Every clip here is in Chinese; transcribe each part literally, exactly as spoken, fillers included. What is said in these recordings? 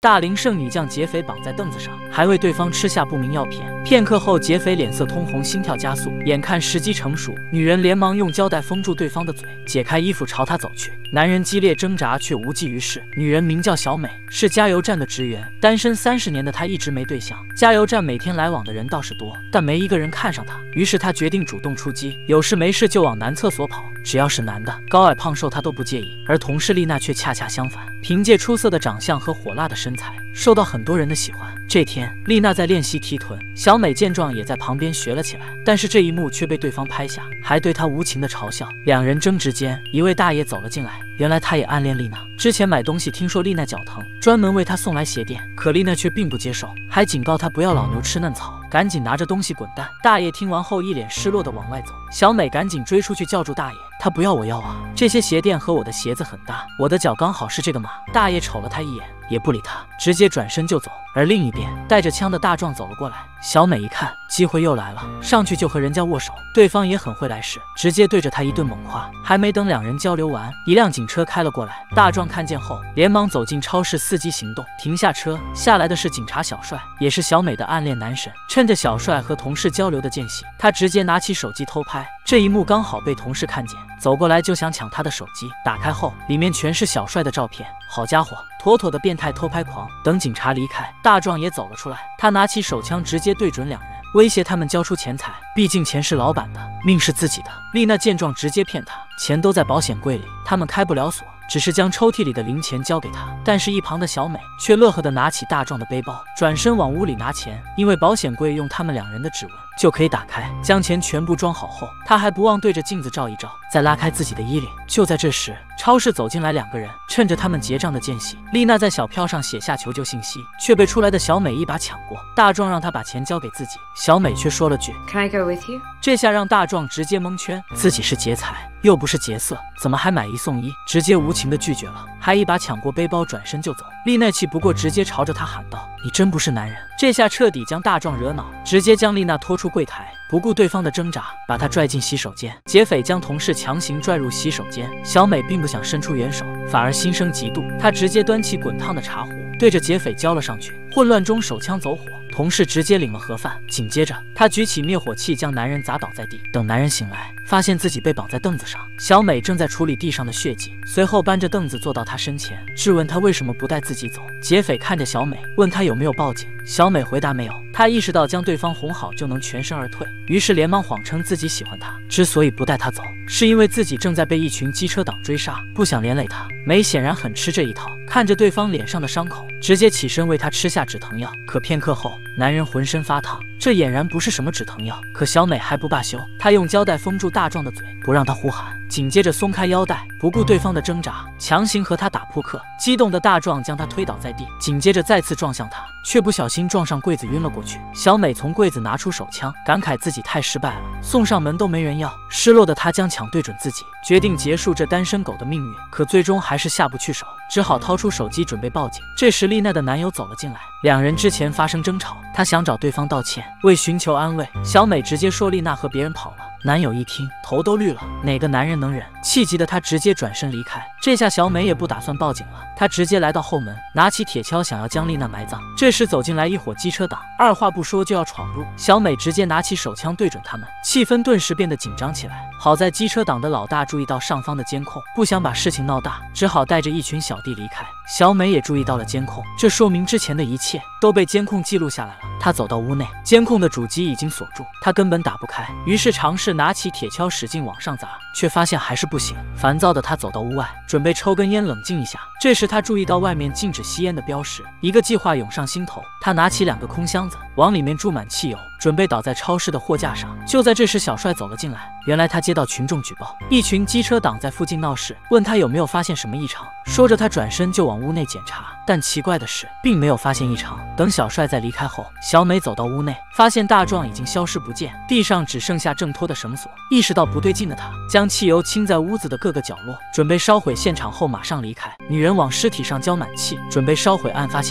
大龄剩女将劫匪绑在凳子上，还为对方吃下不明药片。片刻后，劫匪脸色通红，心跳加速，眼看时机成熟，女人连忙用胶带封住对方的嘴，解开衣服朝他走去。男人激烈挣扎却无济于事。女人名叫小美，是加油站的职员，单身三十年的她一直没对象。加油站每天来往的人倒是多，但没一个人看上她。于是她决定主动出击，有事没事就往男厕所跑，只要是男的，高矮胖瘦她都不介意。而同事丽娜却恰恰相反，凭借出色的长相和火辣的身材，受到很多人的喜欢。这天，丽娜在练习提臀，小美见状也在旁边学了起来。但是这一幕却被对方拍下，还对她无情的嘲笑。两人争执间，一位大爷走了进来，原来他也暗恋丽娜。之前买东西听说丽娜脚疼，专门为她送来鞋垫，可丽娜却并不接受，还警告她不要老牛吃嫩草，赶紧拿着东西滚蛋。大爷听完后一脸失落的往外走，小美赶紧追出去叫住大爷，他不要我要啊，这些鞋垫和我的鞋子很搭，我的脚刚好是这个码。大爷瞅了他一眼，也不理他，直接转身就走。而另一边，带着枪的大壮走了过来，小美一看机会又来了，上去就和人家握手。对方也很会来事，直接对着他一顿猛夸。还没等两人交流完，一辆警车开了过来，大壮看见后连忙走进超市伺机行动，停下车，下来的是警察小帅，也是小美的暗恋男神。趁着小帅和同事交流的间隙，他直接拿起手机偷拍。这一幕刚好被同事看见，走过来就想抢他的手机，打开后里面全是小帅的照片。好家伙，妥妥的变态偷拍狂。等警察离开，大壮也走了出来，他拿起手枪直接对准两人，威胁他们交出钱财，毕竟钱是老板的，命是自己的。丽娜见状直接骗他，钱都在保险柜里，他们开不了锁，只是将抽屉里的零钱交给他。但是一旁的小美却乐呵地拿起大壮的背包，转身往屋里拿钱，因为保险柜用他们两人的指纹就可以打开。将钱全部装好后，他还不忘对着镜子照一照，再拉开自己的衣领。就在这时，超市走进来两个人，趁着他们结账的间隙，丽娜在小票上写下求救信息，却被出来的小美一把抢过。大壮让他把钱交给自己，小美却说了句 Can I go with you？ 这下让大壮直接蒙圈，自己是劫财又不是劫色，怎么还买一送一？直接无情的拒绝了，还一把抢过背包转身就走。丽娜气不过，直接朝着他喊道：你真不是男人！这下彻底将大壮惹恼，直接将丽娜拖出柜台，不顾对方的挣扎，把她拽进洗手间。劫匪将同事强行拽入洗手间，小美并不想伸出援手，反而心生嫉妒，她直接端起滚烫的茶壶，对着劫匪浇了上去。混乱中手枪走火，同事直接领了盒饭。紧接着，他举起灭火器将男人砸倒在地。等男人醒来，发现自己被绑在凳子上，小美正在处理地上的血迹，随后搬着凳子坐到他身前，质问他为什么不带自己走。劫匪看着小美，问他有没有报警。小美回答没有。他意识到将对方哄好就能全身而退，于是连忙谎称自己喜欢他，之所以不带他走，是因为自己正在被一群机车党追杀，不想连累他。梅显然很吃这一套，看着对方脸上的伤口，直接起身为他吃下止疼药。可片刻后，男人浑身发烫，这俨然不是什么止疼药。可小美还不罢休，她用胶带封住大壮的嘴，不让他呼喊，紧接着松开腰带，不顾对方的挣扎，强行和他打扑克。激动的大壮将他推倒在地，紧接着再次撞向他，却不小心撞上柜子晕了过去。小美从柜子拿出手枪，感慨自己太失败了，送上门都没人要。失落的她将枪对准自己，决定结束这单身狗的命运。可最终还是下不去手，只好掏出手机准备报警。这时丽娜的男友走了进来，两人之前发生争吵，她想找对方道歉。为寻求安慰，小美直接说丽娜和别人跑了。男友一听头都绿了，哪个男人能忍？气急的他直接转身离开。这下小美也不打算报警了，她直接来到后门，拿起铁锹想要将丽娜埋葬。这时走进来一伙机车党，二话不说就要闯入。小美直接拿起手枪对准他们，气氛顿时变得紧张起来。好在机车党的老大注意到上方的监控，不想把事情闹大，只好带着一群小弟离开。小美也注意到了监控，这说明之前的一切都被监控记录下来了。她走到屋内，监控的主机已经锁住，她根本打不开，于是尝试拿起铁锹使劲往上砸，却发现还是不行。烦躁的她走到屋外，准备抽根烟冷静一下。这时她注意到外面禁止吸烟的标识，一个计划涌上心头。她拿起两个空箱子，往里面注满汽油，准备倒在超市的货架上。就在这时，小帅走了进来。原来他接到群众举报，一群机车党在附近闹事，问他有没有发现什么异常。说着他转身就往屋内检查，但奇怪的是并没有发现异常。等小帅在离开后，小美走到屋内，发现大壮已经消失不见，地上只剩下挣脱的绳索。意识到不对劲的他，将汽油倾在屋子的各个角落，准备烧毁现场后马上离开。女人往尸体上浇满气，准备烧毁案发现场。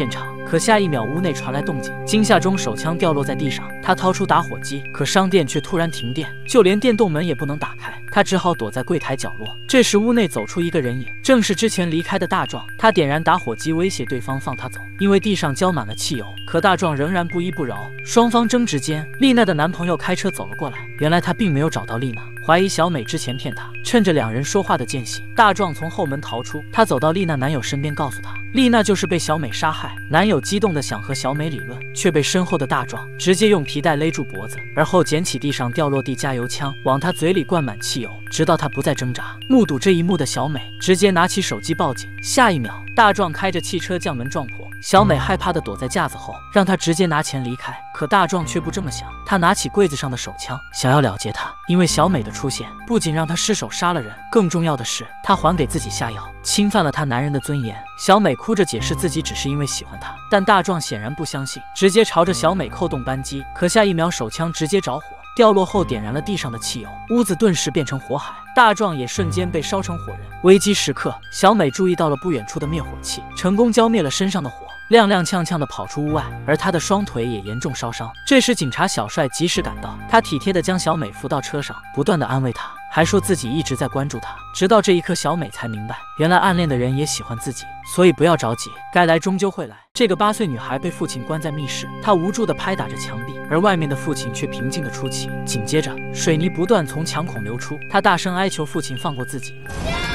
可下一秒屋内传来动静，惊吓中手枪掉落在地上，他掏出打火机，可商店却突然停电，就连电动门也不能打开，他只好躲在柜台角落。这时屋内走出一个人影，正是之前离开的大壮。他点燃打火机威胁对方放他走，因为地上浇满了汽油，可大壮仍然不依不饶。双方争执间，丽娜的男朋友开车走了过来，原来他并没有找到丽娜，怀疑小美之前骗他。趁着两人说话的间隙，大壮从后门逃出，他走到丽娜男友身边，告诉他丽娜就是被小美杀害。男友激动的想和小美理论，却被身后的大壮直接用皮带勒住脖子，而后捡起地上掉落地加油枪，往他嘴里灌满汽油，直到他不再挣扎。目睹这一幕的小美直接拿起手机报警，下一秒大壮开着汽车将门撞破，小美害怕的躲在架子后，让他直接拿钱离开。可大壮却不这么想，他拿起柜子上的手枪，想要了结他。因为小美的出现不仅让他失手杀了人，更重要的是他还给自己下药，侵犯了他男人的尊严。小美哭着解释自己只是因为喜欢他，但大壮显然不相信，直接朝着小美扣动扳机。可下一秒手枪直接着火，掉落后点燃了地上的汽油，屋子顿时变成火海，大壮也瞬间被烧成火人。危机时刻，小美注意到了不远处的灭火器，成功浇灭了身上的火，踉踉跄跄地跑出屋外，而他的双腿也严重烧伤。这时警察小帅及时赶到，他体贴地将小美扶到车上，不断地安慰她，还说自己一直在关注她。直到这一刻，小美才明白，原来暗恋的人也喜欢自己，所以不要着急，该来终究会来。这个八岁女孩被父亲关在密室，她无助地拍打着墙壁，而外面的父亲却平静地出气。紧接着，水泥不断从墙孔流出，她大声哀求父亲放过自己。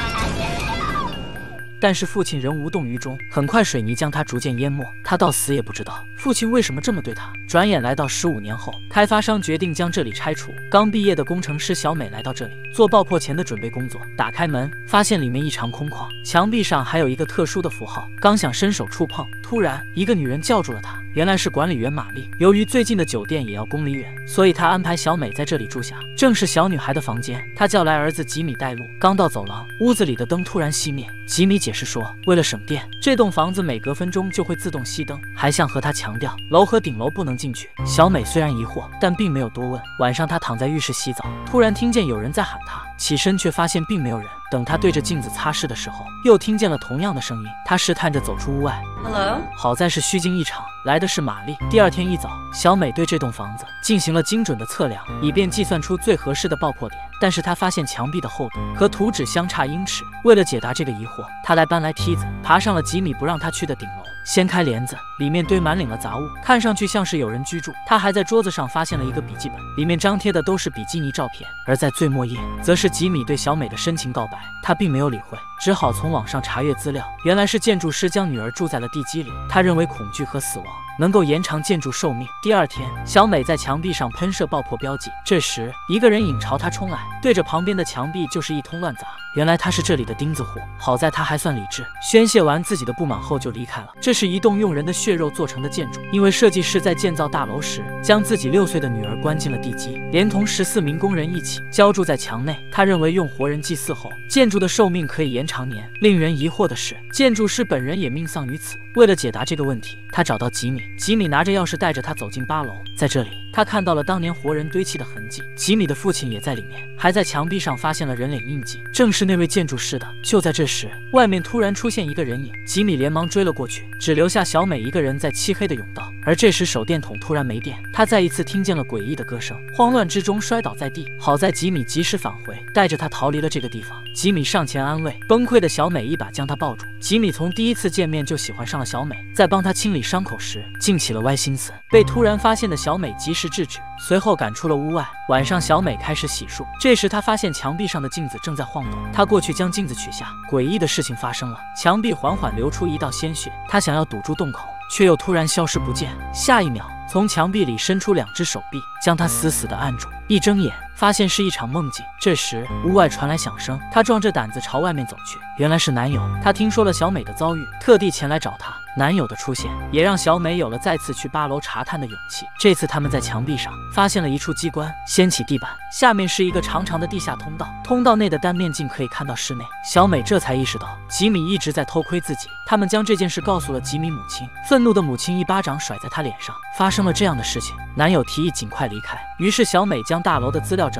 但是父亲仍无动于衷，很快水泥将他逐渐淹没，他到死也不知道父亲为什么这么对他。转眼来到十五年后，开发商决定将这里拆除。刚毕业的工程师小美来到这里做爆破前的准备工作，打开门发现里面异常空旷，墙壁上还有一个特殊的符号，刚想伸手触碰，突然一个女人叫住了他，原来是管理员玛丽。由于最近的酒店也要公里远，所以他安排小美在这里住下，正是小女孩的房间。他叫来儿子吉米带路，刚到走廊，屋子里的灯突然熄灭。吉米解释说，为了省电，这栋房子每隔分钟就会自动熄灯，还想和他强调楼和顶楼不能进去。小美虽然疑惑，但并没有多问。晚上她躺在浴室洗澡，突然听见有人在喊她，起身却发现并没有人。等她对着镜子擦拭的时候，又听见了同样的声音。她试探着走出屋外 Hello？ 好在是虚惊一场，来的是玛丽。第二天一早，小美对这栋房子进行了精准的测量，以便计算出最合适的爆破点。但是她发现墙壁的厚度和图纸相差英尺。为了解答这个疑惑，她来搬来梯子，爬上了吉米不让她去的顶楼，掀开帘子，里面堆满领了杂物，看上去像是有人居住。她还在桌子上发现了一个笔记本，里面张贴的都是比基尼照片。而在最末页，则是吉米对小美的深情告白。她并没有理会，只好从网上查阅资料，原来是建筑师将女儿住在了地基里。他认为恐惧和死亡能够延长建筑寿命。第二天，小美在墙壁上喷射爆破标记，这时一个人影朝她冲来，对着旁边的墙壁就是一通乱砸。原来他是这里的钉子户，好在他还算理智，宣泄完自己的不满后就离开了。这是一栋用人的血肉做成的建筑，因为设计师在建造大楼时将自己六岁的女儿关进了地基，连同十四名工人一起浇筑在墙内。他认为用活人祭祀后，建筑的寿命可以延长年。令人疑惑的是，建筑师本人也命丧于此。为了解答这个问题，他找到吉米，吉米拿着钥匙带着他走进八楼。在这里，他看到了当年活人堆砌的痕迹，吉米的父亲也在里面，还在墙壁上发现了人脸印记，正是那位建筑师的。就在这时，外面突然出现一个人影，吉米连忙追了过去，只留下小美一个人在漆黑的甬道。而这时手电筒突然没电，他再一次听见了诡异的歌声，慌乱之中摔倒在地。好在吉米及时返回，带着他逃离了这个地方。吉米上前安慰崩溃的小美，一把将她抱住。吉米从第一次见面就喜欢上了小美，在帮她清理伤口时竟起了歪心思，被突然发现的小美及时制止，随后赶出了屋外。晚上，小美开始洗漱，这时她发现墙壁上的镜子正在晃动，她过去将镜子取下。诡异的事情发生了，墙壁缓缓流出一道鲜血，她想要堵住洞口，却又突然消失不见。下一秒，从墙壁里伸出两只手臂，将她死死地按住。一睁眼，发现是一场梦境。这时，屋外传来响声，她壮着胆子朝外面走去，原来是男友。她听说了小美的遭遇，特地前来找她。男友的出现也让小美有了再次去八楼查探的勇气。这次他们在墙壁上发现了一处机关，掀起地板，下面是一个长长的地下通道，通道内的单面镜可以看到室内。小美这才意识到吉米一直在偷窥自己。他们将这件事告诉了吉米母亲，愤怒的母亲一巴掌甩在他脸上。发生了这样的事情，男友提议尽快离开，于是小美将大楼的资料整理好，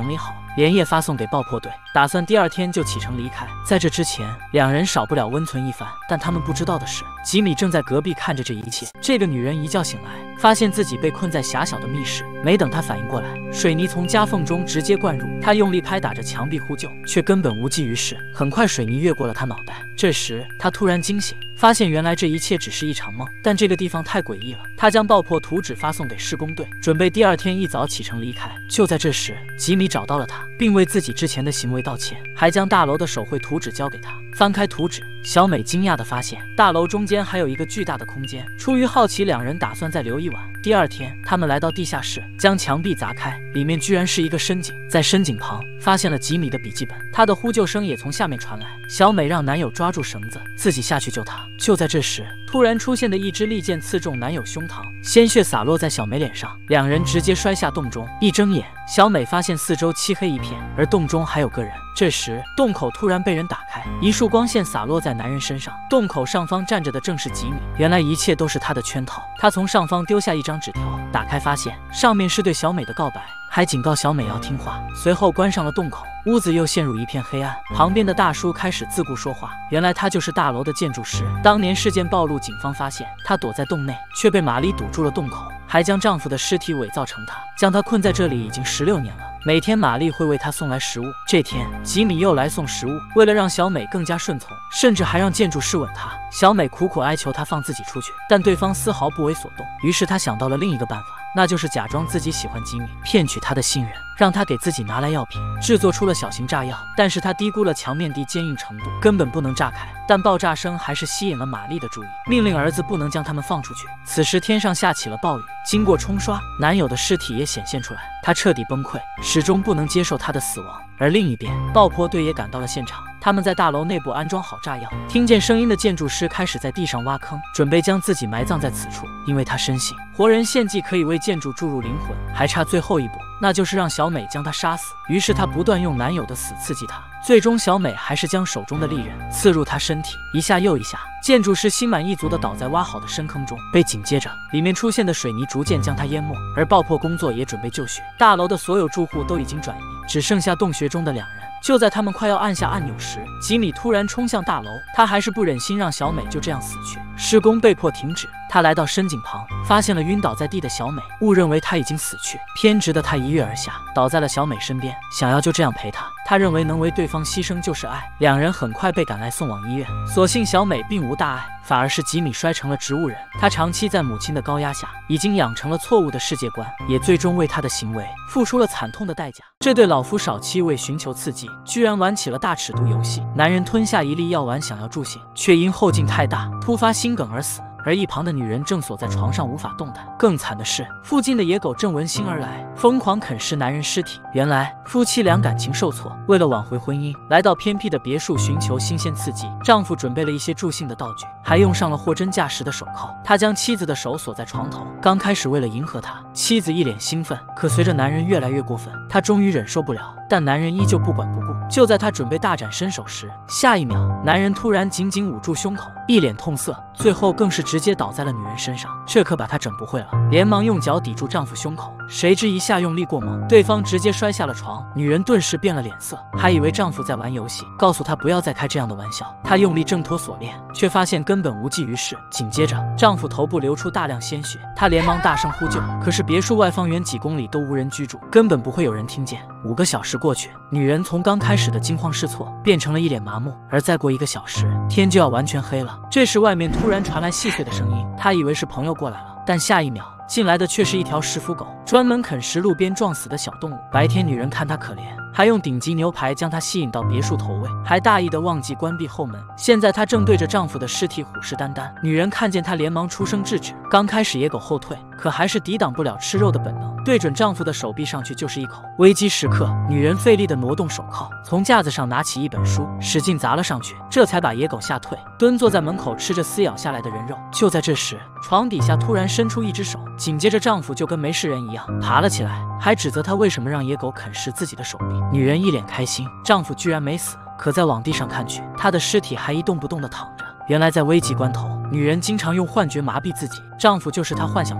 连夜发送给爆破队，打算第二天就启程离开。在这之前，两人少不了温存一番，但他们不知道的是，吉米正在隔壁看着这一切。这个女人一觉醒来，发现自己被困在狭小的密室，没等她反应过来，水泥从夹缝中直接灌入，她用力拍打着墙壁呼救，却根本无济于事。很快，水泥越过了她脑袋。这时，她突然惊醒，发现原来这一切只是一场梦。但这个地方太诡异了，她将爆破图纸发送给施工队，准备第二天一早启程离开。就在这时，吉米找到了她，并为自己之前的行为道歉，还将大楼的手绘图纸交给她。翻开图纸，小美惊讶地发现大楼中间还有一个巨大的空间。出于好奇，两人打算再留一晚。第二天，他们来到地下室，将墙壁砸开，里面居然是一个深井。在深井旁发现了吉米的笔记本，他的呼救声也从下面传来。小美让男友抓住绳子，自己下去救他。就在这时，突然出现的一支利剑刺中男友胸膛，鲜血洒落在小美脸上，两人直接摔下洞中。一睁眼，小美发现四周漆黑一片，而洞中还有个人。这时，洞口突然被人打开，一束光线洒落在男人身上。洞口上方站着的正是吉米，原来一切都是他的圈套。他从上方丢下一张纸条，打开发现上面是对小美的告白，还警告小美要听话。随后关上了洞口，屋子又陷入一片黑暗。旁边的大叔开始自顾说话，原来他就是大楼的建筑师。当年事件暴露，警方发现他躲在洞内，却被玛丽堵住了洞口，还将丈夫的尸体伪造成他，将他困在这里已经十六年了。每天玛丽会为他送来食物。这天，吉米又来送食物，为了让小美更加顺从，甚至还让建筑师吻她。小美苦苦哀求他放自己出去，但对方丝毫不为所动。于是他想到了另一个办法，那就是假装自己喜欢吉米，骗取他的信任，让他给自己拿来药品，制作出了小型炸药。但是他低估了墙面的坚硬程度，根本不能炸开。但爆炸声还是吸引了玛丽的注意，命令儿子不能将他们放出去。此时天上下起了暴雨，经过冲刷，男友的尸体也显现出来，他彻底崩溃，始终不能接受他的死亡。而另一边，爆破队也赶到了现场，他们在大楼内部安装好炸药。听见声音的建筑师开始在地上挖坑，准备将自己埋葬在此处，因为他深信活人献祭可以为建筑注入灵魂，还差最后一步，那就是让小美将他杀死。于是他不断用男友的死刺激他，最终小美还是将手中的利刃刺入他身体，一下又一下。建筑师心满意足地倒在挖好的深坑中，被紧接着里面出现的水泥逐渐将他淹没，而爆破工作也准备就绪。大楼的所有住户都已经转移，只剩下洞穴中的两人。就在他们快要按下按钮时，吉米突然冲向大楼，他还是不忍心让小美就这样死去。施工被迫停止，他来到深井旁，发现了晕倒在地的小美，误认为她已经死去。偏执的他一跃而下，倒在了小美身边，想要就这样陪她。他认为能为对方牺牲就是爱。两人很快被赶来送往医院，所幸小美并无大碍，反而是吉米摔成了植物人。他长期在母亲的高压下，已经养成了错误的世界观，也最终为他的行为付出了惨痛的代价。这对老夫少妻为寻求刺激，居然玩起了大尺度游戏。男人吞下一粒药丸想要助兴，却因后劲太大，突发心梗而死。而一旁的女人正锁在床上无法动弹。更惨的是，附近的野狗正闻讯而来，疯狂啃食男人尸体。原来夫妻俩感情受挫，为了挽回婚姻，来到偏僻的别墅寻求新鲜刺激。丈夫准备了一些助兴的道具，还用上了货真价实的手铐。他将妻子的手锁在床头，刚开始为了迎合她，妻子一脸兴奋，可随着男人越来越过分，她终于忍受不了，但男人依旧不管不顾。就在她准备大展身手时，下一秒，男人突然紧紧捂住胸口，一脸痛色，最后更是直接倒在了女人身上。这可把她整不会了，连忙用脚抵住丈夫胸口，谁知一下用力过猛，对方直接摔下了床。女人顿时变了脸色，还以为丈夫在玩游戏，告诉她不要再开这样的玩笑。她用力挣脱锁链，却发现根本无济于事。紧接着，丈夫头部流出大量鲜血，她连忙大声呼救，可是别墅外方圆几公里都无人居住，根本不会有人听见。五个小时过去，女人从刚开始的惊慌失措变成了一脸麻木，而再过一个小时，天就要完全黑了。这时外面突然传来细碎的声音，她以为是朋友过来了，但下一秒进来的却是一条食腐狗，专门啃食路边撞死的小动物。白天女人看她可怜，还用顶级牛排将她吸引到别墅投喂，还大意的忘记关闭后门。现在她正对着丈夫的尸体虎视眈眈，女人看见她连忙出声制止。刚开始野狗后退，可还是抵挡不了吃肉的本能，对准丈夫的手臂上去就是一口。危机时刻，女人费力的挪动手铐，从架子上拿起一本书，使劲砸了上去，这才把野狗吓退，蹲坐在门口吃着撕咬下来的人肉。就在这时，床底下突然伸出一只手，紧接着丈夫就跟没事人一样爬了起来，还指责她为什么让野狗啃食自己的手臂。女人一脸开心，丈夫居然没死，可再往地上看去，他的尸体还一动不动地躺着。原来在危急关头，女人经常用幻觉麻痹自己，丈夫就是她幻想出来的。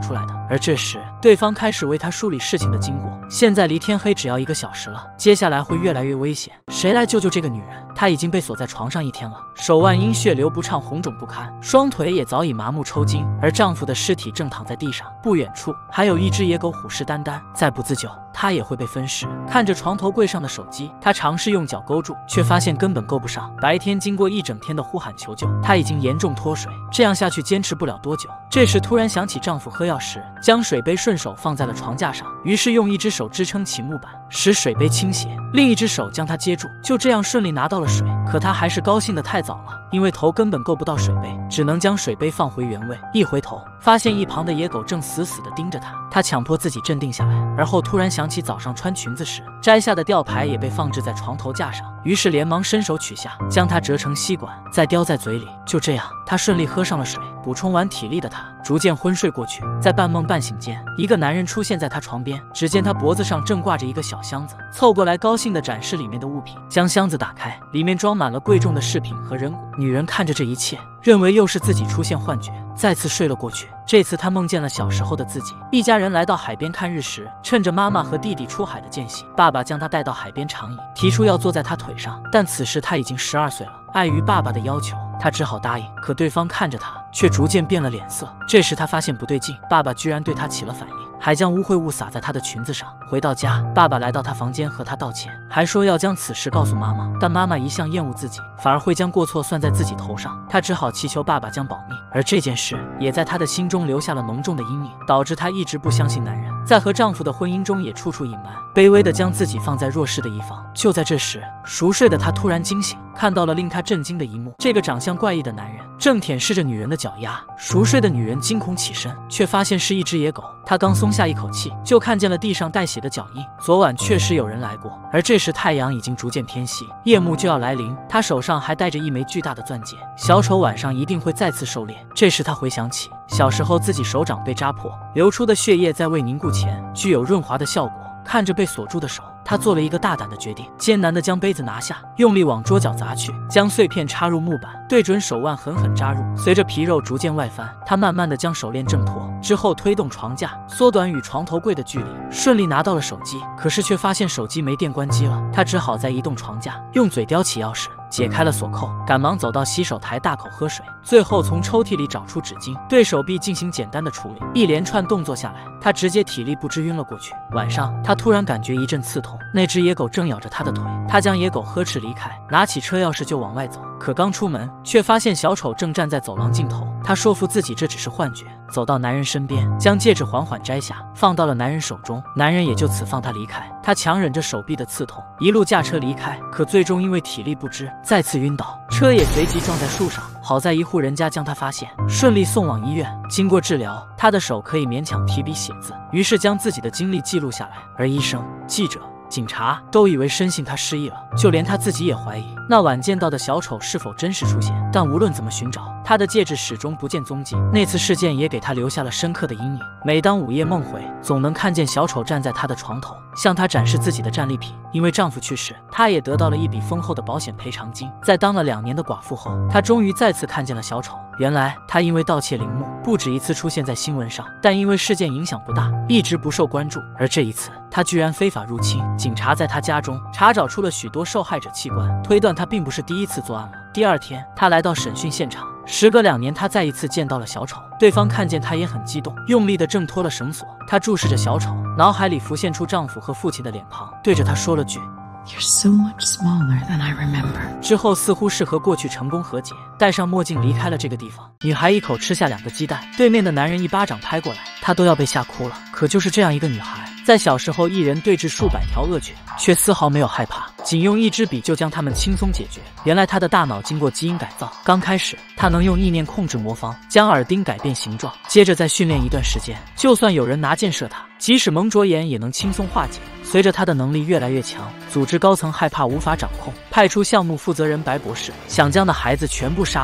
而这时对方开始为他梳理事情的经过。现在离天黑只要一个小时了，接下来会越来越危险，谁来救救这个女人？她已经被锁在床上一天了，手腕因血流不畅红肿不堪，双腿也早已麻木抽筋，而丈夫的尸体正躺在地上，不远处还有一只野狗虎视眈眈，再不自救她也会被分尸。看着床头柜上的手机，她尝试用脚勾住，却发现根本够不上。白天经过一整天的呼喊求救，她已经严重脱水，这样下去坚持不了多久。这时突然想起丈夫喝药时将水杯顺手放在了床架上，于是用一只手支撑起木板，使水杯倾斜，另一只手将它接住，就这样顺利拿到了水。可她还是高兴得太早了，因为头根本够不到水杯，只能将水杯放回原位。一回头发现一旁的野狗正死死地盯着她，她强迫自己镇定下来，而后突然想起早上穿裙子时摘下的吊牌也被放置在床头架上，于是连忙伸手取下，将它折成吸管，再叼在嘴里。就这样，她顺利喝上了水，补充完体力的她逐渐昏睡过去。在半梦半醒间，一个男人出现在她床边，只见她脖子上正挂着一个小箱子，凑过来高兴地展示里面的物品。将箱子打开，里面装满了贵重的饰品和人骨。女人看着这一切，认为又是自己出现幻觉，再次睡了过去。这次她梦见了小时候的自己，一家人来到海边看日食，趁着妈妈和弟弟出海的间隙，爸爸将她带到海边长椅，提出要坐在她腿上，但此时她已经十二岁了，碍于爸爸的要求，她只好答应。可对方看着她，却逐渐变了脸色。这时她发现不对劲，爸爸居然对她起了反应，还将污秽物洒在她的裙子上。回到家，爸爸来到她房间和她道歉，还说要将此事告诉妈妈，但妈妈一向厌恶自己，反而会将过错算在自己头上。她只好祈求爸爸将保密，而这件事也在她的心中留下了浓重的阴影，导致她一直不相信男人，在和丈夫的婚姻中也处处隐瞒，卑微的将自己放在弱势的一方。就在这时，熟睡的她突然惊醒，看到了令她震惊的一幕，这个长相怪异的男人正舔舐着女人的脚丫。熟睡的女人惊恐起身，却发现是一只野狗。她刚松下一口气，就看见了地上带血的脚印。昨晚确实有人来过，而这时太阳已经逐渐偏西，夜幕就要来临。她手上还戴着一枚巨大的钻戒，小丑晚上一定会再次狩猎。这时她回想起小时候自己手掌被扎破，流出的血液在未凝固前具有润滑的效果。看着被锁住的手，他做了一个大胆的决定，艰难地将杯子拿下，用力往桌角砸去，将碎片插入木板，对准手腕狠狠扎入。随着皮肉逐渐外翻，他慢慢地将手链挣脱，之后推动床架，缩短与床头柜的距离，顺利拿到了手机。可是却发现手机没电关机了，他只好再移动床架，用嘴叼起钥匙，解开了锁扣，赶忙走到洗手台大口喝水，最后从抽屉里找出纸巾，对手臂进行简单的处理。一连串动作下来，他直接体力不支晕了过去。晚上，他突然感觉一阵刺痛，那只野狗正咬着他的腿，他将野狗呵斥离开，拿起车钥匙就往外走。可刚出门，却发现小丑正站在走廊尽头。他说服自己这只是幻觉，走到男人身边，将戒指缓缓摘下，放到了男人手中。男人也就此放他离开。他强忍着手臂的刺痛，一路驾车离开，可最终因为体力不支，再次晕倒，车也随即撞在树上。好在一户人家将他发现，顺利送往医院。经过治疗，他的手可以勉强提笔写字，于是将自己的经历记录下来。而医生、记者、警察都以为深信他失忆了，就连他自己也怀疑那晚见到的小丑是否真实出现。但无论怎么寻找，他的戒指始终不见踪迹。那次事件也给他留下了深刻的阴影。每当午夜梦回，总能看见小丑站在他的床头，向他展示自己的战利品。因为丈夫去世，她也得到了一笔丰厚的保险赔偿金。在当了两年的寡妇后，她终于再次看见了小丑。原来他因为盗窃陵墓，不止一次出现在新闻上，但因为事件影响不大，一直不受关注。而这一次，他居然非法入侵。警察在他家中查找出了许多受害者器官，推断他并不是第一次作案了。第二天，他来到审讯现场。时隔两年，他再一次见到了小丑。对方看见他也很激动，用力地挣脱了绳索。他注视着小丑，脑海里浮现出丈夫和父亲的脸庞，对着他说了句 You're so much smaller than I remember. 之后似乎是和过去成功和解，戴上墨镜离开了这个地方。女孩一口吃下两个鸡蛋，对面的男人一巴掌拍过来，她都要被吓哭了。可就是这样一个女孩，在小时候一人对峙数百条恶犬，却丝毫没有害怕，仅用一支笔就将它们轻松解决。原来她的大脑经过基因改造，刚开始她能用意念控制魔方，将耳钉改变形状，接着再训练一段时间，就算有人拿箭射她，即使蒙着眼也能轻松化解。随着他的能力越来越强，组织高层害怕无法掌控，派出项目负责人白博士，想将那孩子全部杀死。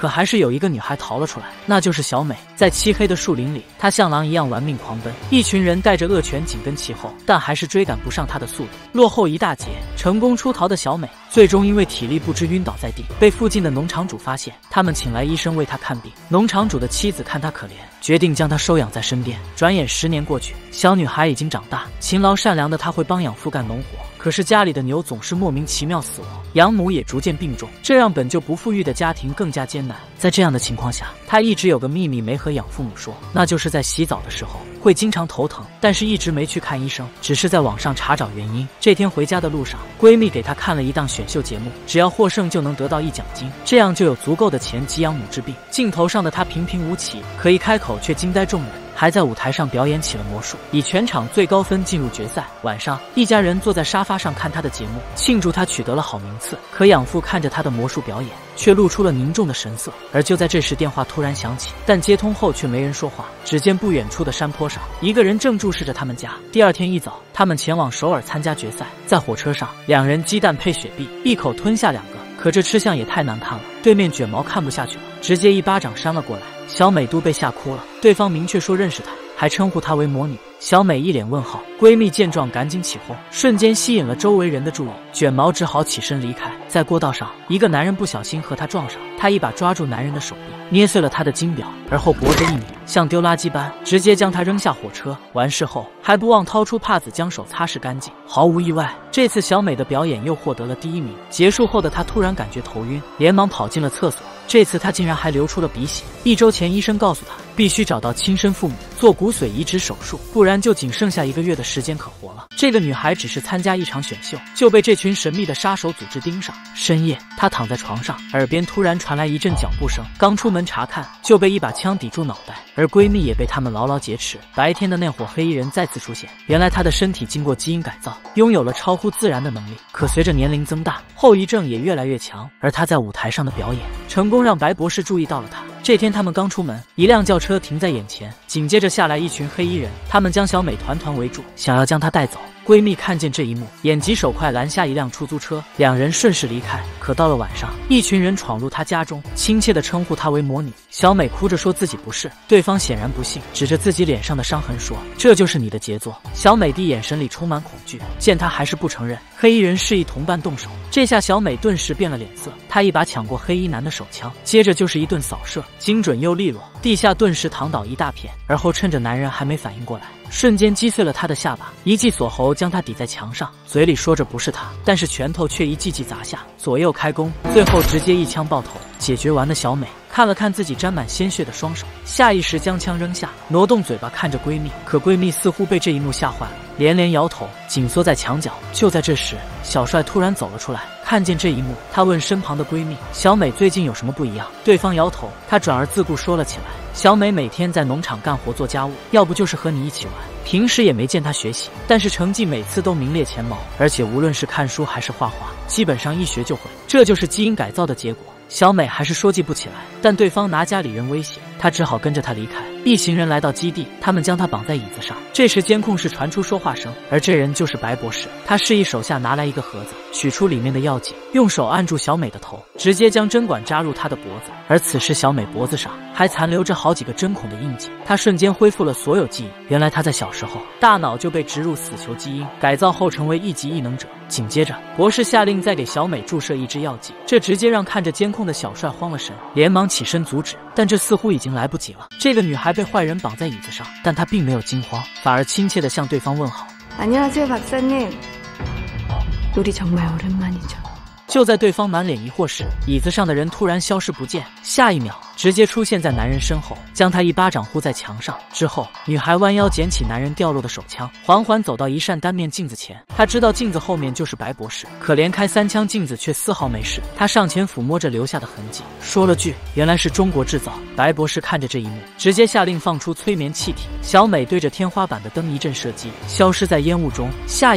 可还是有一个女孩逃了出来，那就是小美。在漆黑的树林里，她像狼一样玩命狂奔，一群人带着恶犬紧跟其后，但还是追赶不上她的速度，落后一大截。成功出逃的小美，最终因为体力不支晕倒在地，被附近的农场主发现，他们请来医生为她看病。农场主的妻子看她可怜，决定将她收养在身边。转眼十年过去，小女孩已经长大，勤劳善良的她会帮养父干农活。可是家里的牛总是莫名其妙死亡，养母也逐渐病重，这让本就不富裕的家庭更加艰难。在这样的情况下，她一直有个秘密没和养父母说，那就是在洗澡的时候会经常头疼，但是一直没去看医生，只是在网上查找原因。这天回家的路上，闺蜜给她看了一档选秀节目，只要获胜就能得到一奖金，这样就有足够的钱给养母治病。镜头上的她平平无奇，可一开口却惊呆众人，还在舞台上表演起了魔术，以全场最高分进入决赛。晚上，一家人坐在沙发上看他的节目，庆祝他取得了好名次。可养父看着他的魔术表演，却露出了凝重的神色。而就在这时，电话突然响起，但接通后却没人说话。只见不远处的山坡上，一个人正注视着他们家。第二天一早，他们前往首尔参加决赛。在火车上，两人鸡蛋配雪碧，一口吞下两个。可这吃相也太难看了，对面卷毛看不下去了，直接一巴掌扇了过来。小美都被吓哭了，对方明确说认识她，还称呼她为魔女。小美一脸问号，闺蜜见状赶紧起哄，瞬间吸引了周围人的注意。卷毛只好起身离开。在过道上，一个男人不小心和她撞上，她一把抓住男人的手臂，捏碎了他的金表，而后脖子一拧，像丢垃圾般直接将他扔下火车。完事后还不忘掏出帕子将手擦拭干净。毫无意外，这次小美的表演又获得了第一名。结束后的她突然感觉头晕，连忙跑进了厕所。这次她竟然还流出了鼻血。一周前，医生告诉她必须找到亲生父母做骨髓移植手术，不然就仅剩下一个月的时间可活了。这个女孩只是参加一场选秀，就被这群神秘的杀手组织盯上。深夜，她躺在床上，耳边突然传来一阵脚步声，刚出门查看，就被一把枪抵住脑袋，而闺蜜也被他们牢牢劫持。白天的那伙黑衣人再次出现，原来她的身体经过基因改造，拥有了超乎自然的能力，可随着年龄增大，后遗症也越来越强。而她在舞台上的表演，成功让白博士注意到了她。这天他们刚出门，一辆轿车停在眼前，紧接着下来一群黑衣人，他们将小美团团围住，想要将她带走。闺蜜看见这一幕，眼疾手快拦下一辆出租车，两人顺势离开。可到了晚上，一群人闯入她家中，亲切地称呼她为魔女。小美哭着说自己不是，对方显然不信，指着自己脸上的伤痕说：“这就是你的杰作。”小美的眼神里充满恐惧，见她还是不承认，黑衣人示意同伴动手。这下小美顿时变了脸色，她一把抢过黑衣男的手枪，接着就是一顿扫射，精准又利落，地下顿时躺倒一大片。而后趁着男人还没反应过来，瞬间击碎了他的下巴，一记锁喉将他抵在墙上，嘴里说着不是他，但是拳头却一记记砸下，左右开弓，最后直接一枪爆头。解决完的小美看了看自己沾满鲜血的双手，下意识将枪扔下，挪动嘴巴看着闺蜜，可闺蜜似乎被这一幕吓坏了，连连摇头，紧缩在墙角。就在这时，小帅突然走了出来，看见这一幕，他问身旁的闺蜜：“小美最近有什么不一样？”对方摇头，他转而自顾说了起来：“小美每天在农场干活做家务，要不就是和你一起玩，平时也没见她学习，但是成绩每次都名列前茅，而且无论是看书还是画画，基本上一学就会，这就是基因改造的结果。”小美还是说记不起来，但对方拿家里人威胁，她只好跟着他离开。一行人来到基地，他们将他绑在椅子上。这时监控室传出说话声，而这人就是白博士。他示意手下拿来一个盒子，取出里面的药剂，用手按住小美的头，直接将针管扎入她的脖子。而此时小美脖子上还残留着好几个针孔的印记，她瞬间恢复了所有记忆。原来她在小时候大脑就被植入死囚基因，改造后成为一级异能者。紧接着博士下令再给小美注射一支药剂，这直接让看着监控的小帅慌了神，连忙起身阻止，但这似乎已经来不及了。这个女孩被坏人绑在椅子上，但她并没有惊慌，反而亲切地向对方问好。 안녕하세요 박사님. 우리 정말 오랜만이죠. 就在对方满脸疑惑时，椅子上的人突然消失不见，下一秒直接出现在男人身后，将他一巴掌呼在墙上。之后，女孩弯腰捡起男人掉落的手枪，缓缓走到一扇单面镜子前。她知道镜子后面就是白博士，可连开三枪镜子却丝毫没事。她上前抚摸着留下的痕迹，说了句：“原来是中国制造。”白博士看着这一幕，直接下令放出催眠气体。小美对着天花板的灯一阵射击，消失在烟雾中。下一秒，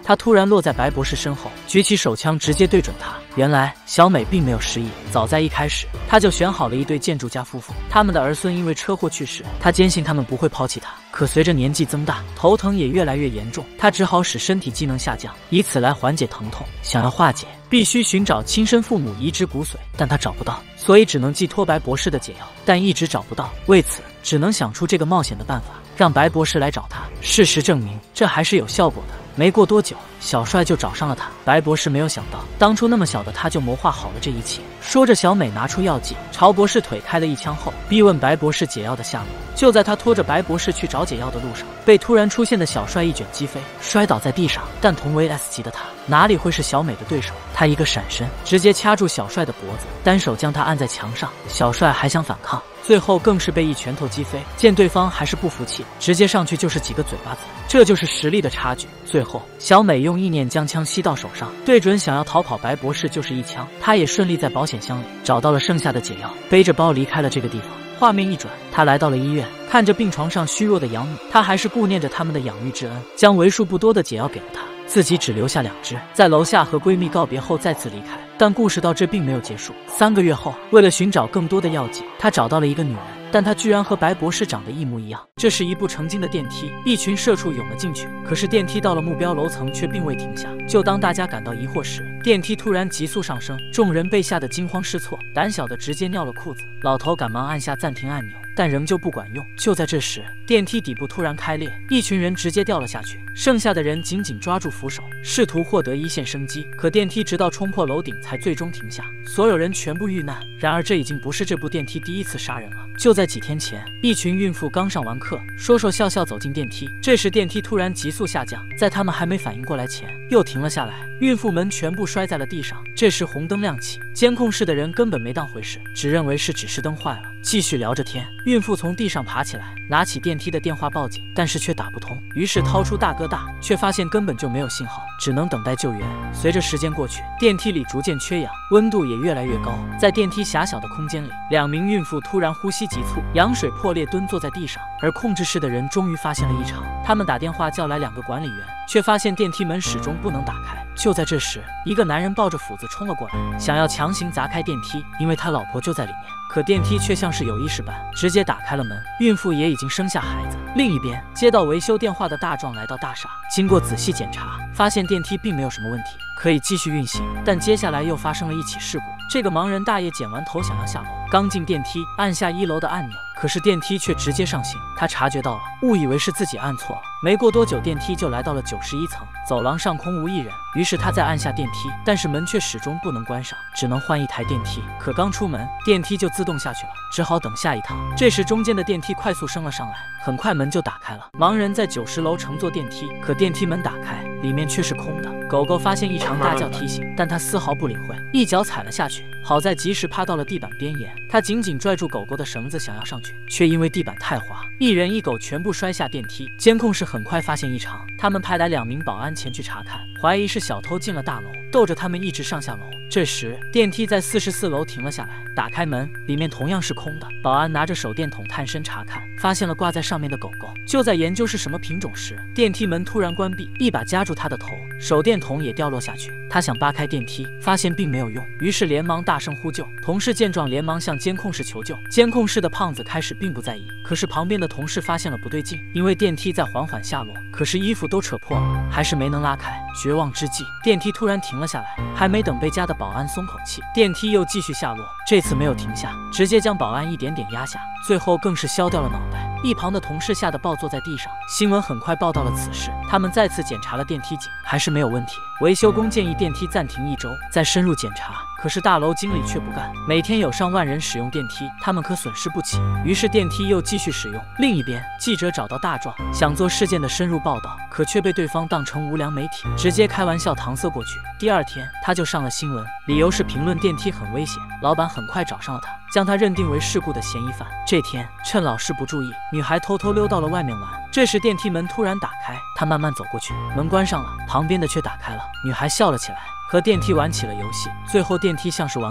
他突然落在白博士身后，举起手枪直接对准他。原来小美并没有失忆，早在一开始他就选好了一对建筑家夫妇，他们的儿孙因为车祸去世，他坚信他们不会抛弃他。可随着年纪增大，头疼也越来越严重，他只好使身体机能下降，以此来缓解疼痛。想要化解，必须寻找亲生父母移植骨髓，但他找不到，所以只能寄托白博士的解药，但一直找不到。为此，只能想出这个冒险的办法，让白博士来找他。事实证明，这还是有效果的。没过多久，小帅就找上了他。白博士没有想到，当初那么小的他就谋划好了这一切。说着，小美拿出药剂，朝博士腿开了一枪后，逼问白博士解药的下落。就在他拖着白博士去找解药的路上，被突然出现的小帅一卷击飞，摔倒在地上。但同为 S 级的他，哪里会是小美的对手？他一个闪身，直接掐住小帅的脖子，单手将他按在墙上。小帅还想反抗，最后更是被一拳头击飞。见对方还是不服气，直接上去就是几个嘴巴子。这就是实力的差距。最后，小美用意念将枪吸到手上，对准想要逃跑白博士就是一枪。他也顺利在保险箱里找到了剩下的解药，背着包离开了这个地方。画面一转，他来到了医院，看着病床上虚弱的养女，他还是顾念着他们的养育之恩，将为数不多的解药给了他，自己只留下两只。在楼下和闺蜜告别后再次离开。但故事到这并没有结束。三个月后，为了寻找更多的药剂，他找到了一个女人，但她居然和白博士长得一模一样。这是一部成精的电梯，一群社畜涌了进去，可是电梯到了目标楼层却并未停下。就当大家感到疑惑时，电梯突然急速上升，众人被吓得惊慌失措，胆小的直接尿了裤子。老头赶忙按下暂停按钮，但仍旧不管用。就在这时，电梯底部突然开裂，一群人直接掉了下去，剩下的人紧紧抓住扶手，试图获得一线生机。可电梯直到冲破楼顶才最终停下，所有人全部遇难。然而这已经不是这部电梯第一次杀人了。就在几天前，一群孕妇刚上完课，说说笑笑走进电梯，这时电梯突然急速下降，在他们还没反应过来前，又停了下来，孕妇们全部摔在了地上。这时红灯亮起，监控室的人根本没当回事，只认为是指示灯坏了，继续聊着天。孕妇从地上爬起来，拿起电梯的电话报警，但是却打不通，于是掏出大哥大，却发现根本就没有信号，只能等待救援。随着时间过去，电梯里逐渐缺氧，温度也越来越高。在电梯狭小的空间里，两名孕妇突然呼吸急促，羊水破裂，蹲坐在地上。而控制室的人终于发现了异常，他们打电话叫来两个管理员，却发现电梯门始终不能打开。就在这时，一个男人抱着斧子冲了过来，想要强行砸开电梯，因为他老婆就在里面。可电梯却像是有意识般，直接打开了门。孕妇也已经生下孩子。另一边，接到维修电话的大壮来到大厦，经过仔细检查，发现电梯并没有什么问题，可以继续运行。但接下来又发生了一起事故。这个盲人大爷剪完头想要下楼，刚进电梯，按下一楼的按钮，可是电梯却直接上行。他察觉到了，误以为是自己按错了。没过多久，电梯就来到了九十一层，走廊上空无一人。于是他再按下电梯，但是门却始终不能关上，只能换一台电梯。可刚出门，电梯就自动下去了，只好等下一趟。这时中间的电梯快速升了上来，很快门就打开了。盲人在九十楼乘坐电梯，可电梯门打开，里面却是空的。狗狗发现异常，大叫提醒，但他丝毫不领会，一脚踩了下去。好在及时趴到了地板边沿，他紧紧拽住狗狗的绳子想要上去，却因为地板太滑，一人一狗全部摔下电梯。监控室很快发现异常，他们派来两名保安前去查看，怀疑是小偷进了大楼，逗着他们一直上下楼。这时电梯在四十四楼停了下来，打开门，里面同样是空的。保安拿着手电筒探身查看，发现了挂在上面的狗狗。就在研究是什么品种时，电梯门突然关闭，一把夹住他的头，手电筒也掉落下去。他想扒开电梯，发现并没有用，于是连忙大声呼救。同事见状连忙向监控室求救。监控室的胖子开始并不在意，可是旁边的同事发现了不对劲，因为电梯在缓缓下落，可是衣服都扯破了，还是没能拉开。绝望之际，电梯突然停了下来，还没等被夹的保安松口气，电梯又继续下落，这次没有停下，直接将保安一点点压下，最后更是削掉了脑袋。一旁的同事吓得抱坐在地上。新闻很快报道了此事，他们再次检查了电梯井，还是没有问题。维修工建议电梯暂停一周，再深入检查。可是大楼经理却不干，每天有上万人使用电梯，他们可损失不起。于是电梯又继续使用。另一边，记者找到大壮，想做事件的深入报道，可却被对方当成无良媒体，直接开玩笑搪塞过去。第二天，他就上了新闻，理由是评论电梯很危险。老板很快找上了他，将他认定为事故的嫌疑犯。这天，趁老师不注意，女孩偷偷溜到了外面玩。这时电梯门突然打开，她慢慢走过去，门关上了，旁边的却打开了。女孩笑了起来，和电梯玩起了游戏。最后电梯像是玩够了，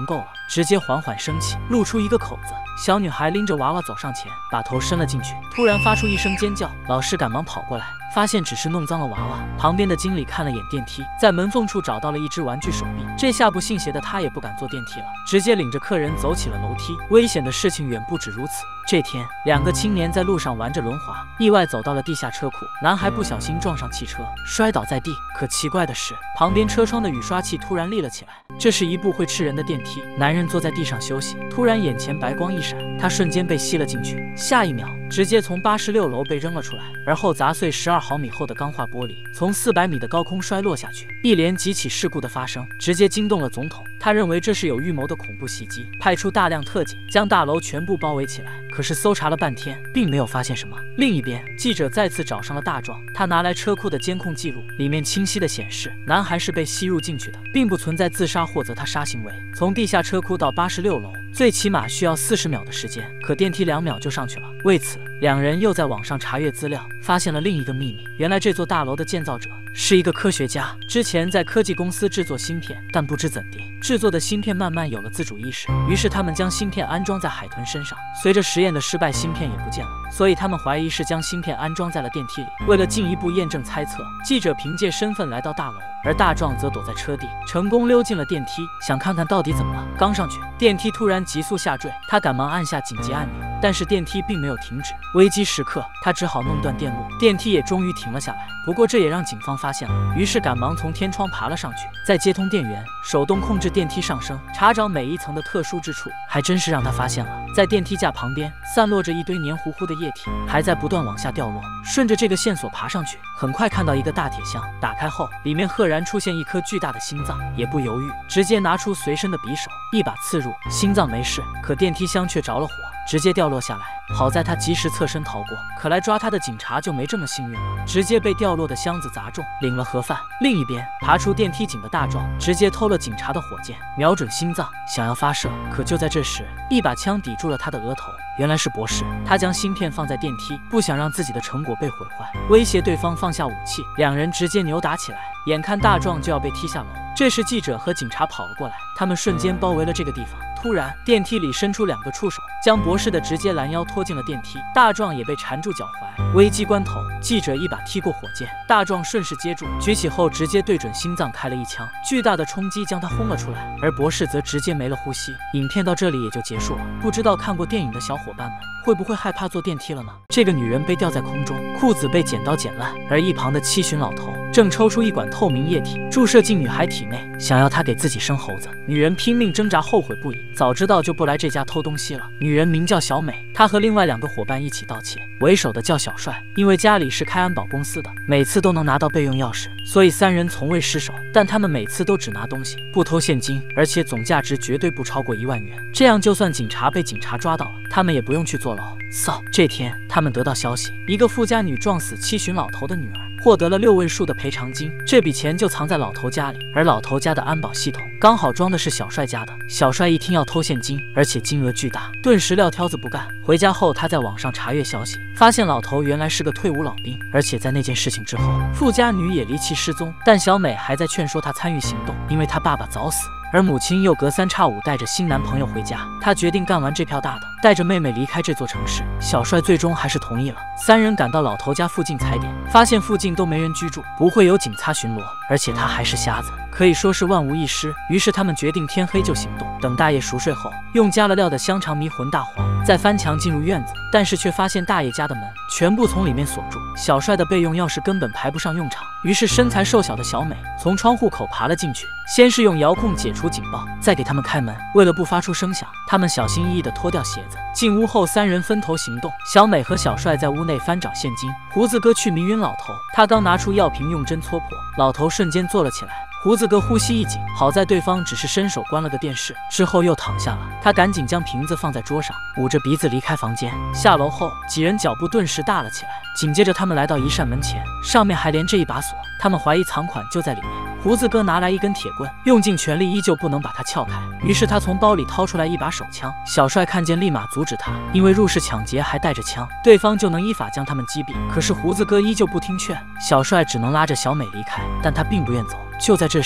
直接缓缓升起，露出一个口子。小女孩拎着娃娃走上前，把头伸了进去，突然发出一声尖叫。老师赶忙跑过来，发现只是弄脏了娃娃。旁边的经理看了眼电梯，在门缝处找到了一只玩具手臂。这下不信邪的他也不敢坐电梯了，直接领着客人走起了楼梯。危险的事情远不止如此。这天，两个青年在路上玩着轮滑，意外走到了地下车库。男孩不小心撞上汽车，摔倒在地。可奇怪的是，旁边车窗的雨刷器突然立了起来。这是一部会吃人的电梯。男人坐在地上休息，突然眼前白光一闪，他瞬间被吸了进去。下一秒，直接从八十六楼被扔了出来，而后砸碎十二毫米厚的钢化玻璃，从四百米的高空摔落下去。一连几起事故的发生，直接惊动了总统。他认为这是有预谋的恐怖袭击，派出大量特警将大楼全部包围起来。可是搜查了半天，并没有发现什么。另一边，记者再次找上了大壮，他拿来车库的监控记录，里面清晰的显示，男孩是被吸入进去的，并不存在自杀或自他杀行为。从地下车库到八十六楼，最起码需要四十秒的时间，可电梯两秒就上去了。为此，两人又在网上查阅资料，发现了另一个秘密。原来这座大楼的建造者是一个科学家，之前在科技公司制作芯片，但不知怎地，制作的芯片慢慢有了自主意识，于是他们将芯片安装在海豚身上。随着实验的失败，芯片也不见了，所以他们怀疑是将芯片安装在了电梯里。为了进一步验证猜测，记者凭借身份来到大楼，而大壮则躲在车底，成功溜进了电梯，想看看到底怎么了。刚上去，电梯突然急速下坠，他赶忙按下紧急按钮，但是电梯并没有停止。危机时刻，他只好弄断电路，电梯也终于停了下来。不过这也让警方发现了，于是赶忙从天窗爬了上去，再接通电源，手动控制电梯上升，查找每一层的特殊之处。还真是让他发现了，在电梯架旁边散落着一堆黏糊糊的液体，还在不断往下掉落。顺着这个线索爬上去，很快看到一个大铁箱，打开后里面赫然出现一颗巨大的心脏，也不犹豫，直接拿出随身的匕首，一把刺入。心脏没事，可电梯箱却着了火，直接掉落下来。好在他及时侧身逃过，可来抓他的警察就没这么幸运了，直接被掉落的箱子砸中，领了盒饭。另一边，爬出电梯井的大壮直接偷了警察的火箭，瞄准心脏想要发射，可就在这时，一把枪抵住了他的额头。原来是博士，他将芯片放在电梯，不想让自己的成果被毁坏，威胁对方放下武器。两人直接扭打起来，眼看大壮就要被踢下楼。这时记者和警察跑了过来，他们瞬间包围了这个地方。突然，电梯里伸出两个触手，将博士的直接拦腰拖进了电梯。大壮也被缠住脚踝。危机关头，记者一把踢过火箭，大壮顺势接住，举起后直接对准心脏开了一枪，巨大的冲击将他轰了出来，而博士则直接没了呼吸。影片到这里也就结束了。不知道看过电影的小伙伴们会不会害怕坐电梯了呢？这个女人被吊在空中，裤子被剪刀剪烂，而一旁的七旬老头正抽出一管透明液体注射进女孩体内，想要她给自己生猴子。女人拼命挣扎，后悔不已，早知道就不来这家偷东西了。女人名叫小美，她和另外两个伙伴一起盗窃，为首的叫小帅，因为家里是开安保公司的，每次都能拿到备用钥匙，所以三人从未失手。但他们每次都只拿东西，不偷现金，而且总价值绝对不超过一万元。这样就算警察被警察抓到了，他们也不用去坐牢。骚！这天，他们得到消息，一个富家女撞死七旬老头的女儿，获得了六位数的赔偿金。这笔钱就藏在老头家里，而老头家的安保系统刚好装的是小帅家的。小帅一听要偷现金，而且金额巨大，顿时撂挑子不干。回家后，他在网上查阅消息，发现老头原来是个退伍老兵，而且在那件事情之后，富家女也离奇失踪。但小美还在劝说他参与行动，因为他爸爸早死，而母亲又隔三差五带着新男朋友回家。她决定干完这票大的，带着妹妹离开这座城市。小帅最终还是同意了。三人赶到老头家附近踩点，发现附近都没人居住，不会有警察巡逻，而且他还是瞎子，可以说是万无一失。于是他们决定天黑就行动。等大爷熟睡后，用加了料的香肠迷魂大黄，再翻墙进入院子，但是却发现大爷家的门全部从里面锁住，小帅的备用钥匙根本排不上用场。于是身材瘦小的小美从窗户口爬了进去，先是用遥控解除警报，再给他们开门。为了不发出声响，他们小心翼翼地脱掉鞋子。进屋后，三人分头行动。小美和小帅在屋内翻找现金，胡子哥去迷晕老头，他刚拿出药瓶用针戳破，老头瞬间坐了起来。胡子哥呼吸一紧，好在对方只是伸手关了个电视，之后又躺下了。他赶紧将瓶子放在桌上，捂着鼻子离开房间。下楼后，几人脚步顿时大了起来。紧接着，他们来到一扇门前，上面还连着一把锁。他们怀疑藏款就在里面。胡子哥拿来一根铁棍，用尽全力，依旧不能把它撬开。于是他从包里掏出来一把手枪。小帅看见，立马阻止他，因为入室抢劫还带着枪，对方就能依法将他们击毙。可是胡子哥依旧不听劝，小帅只能拉着小美离开，但他并不愿走。就在这时，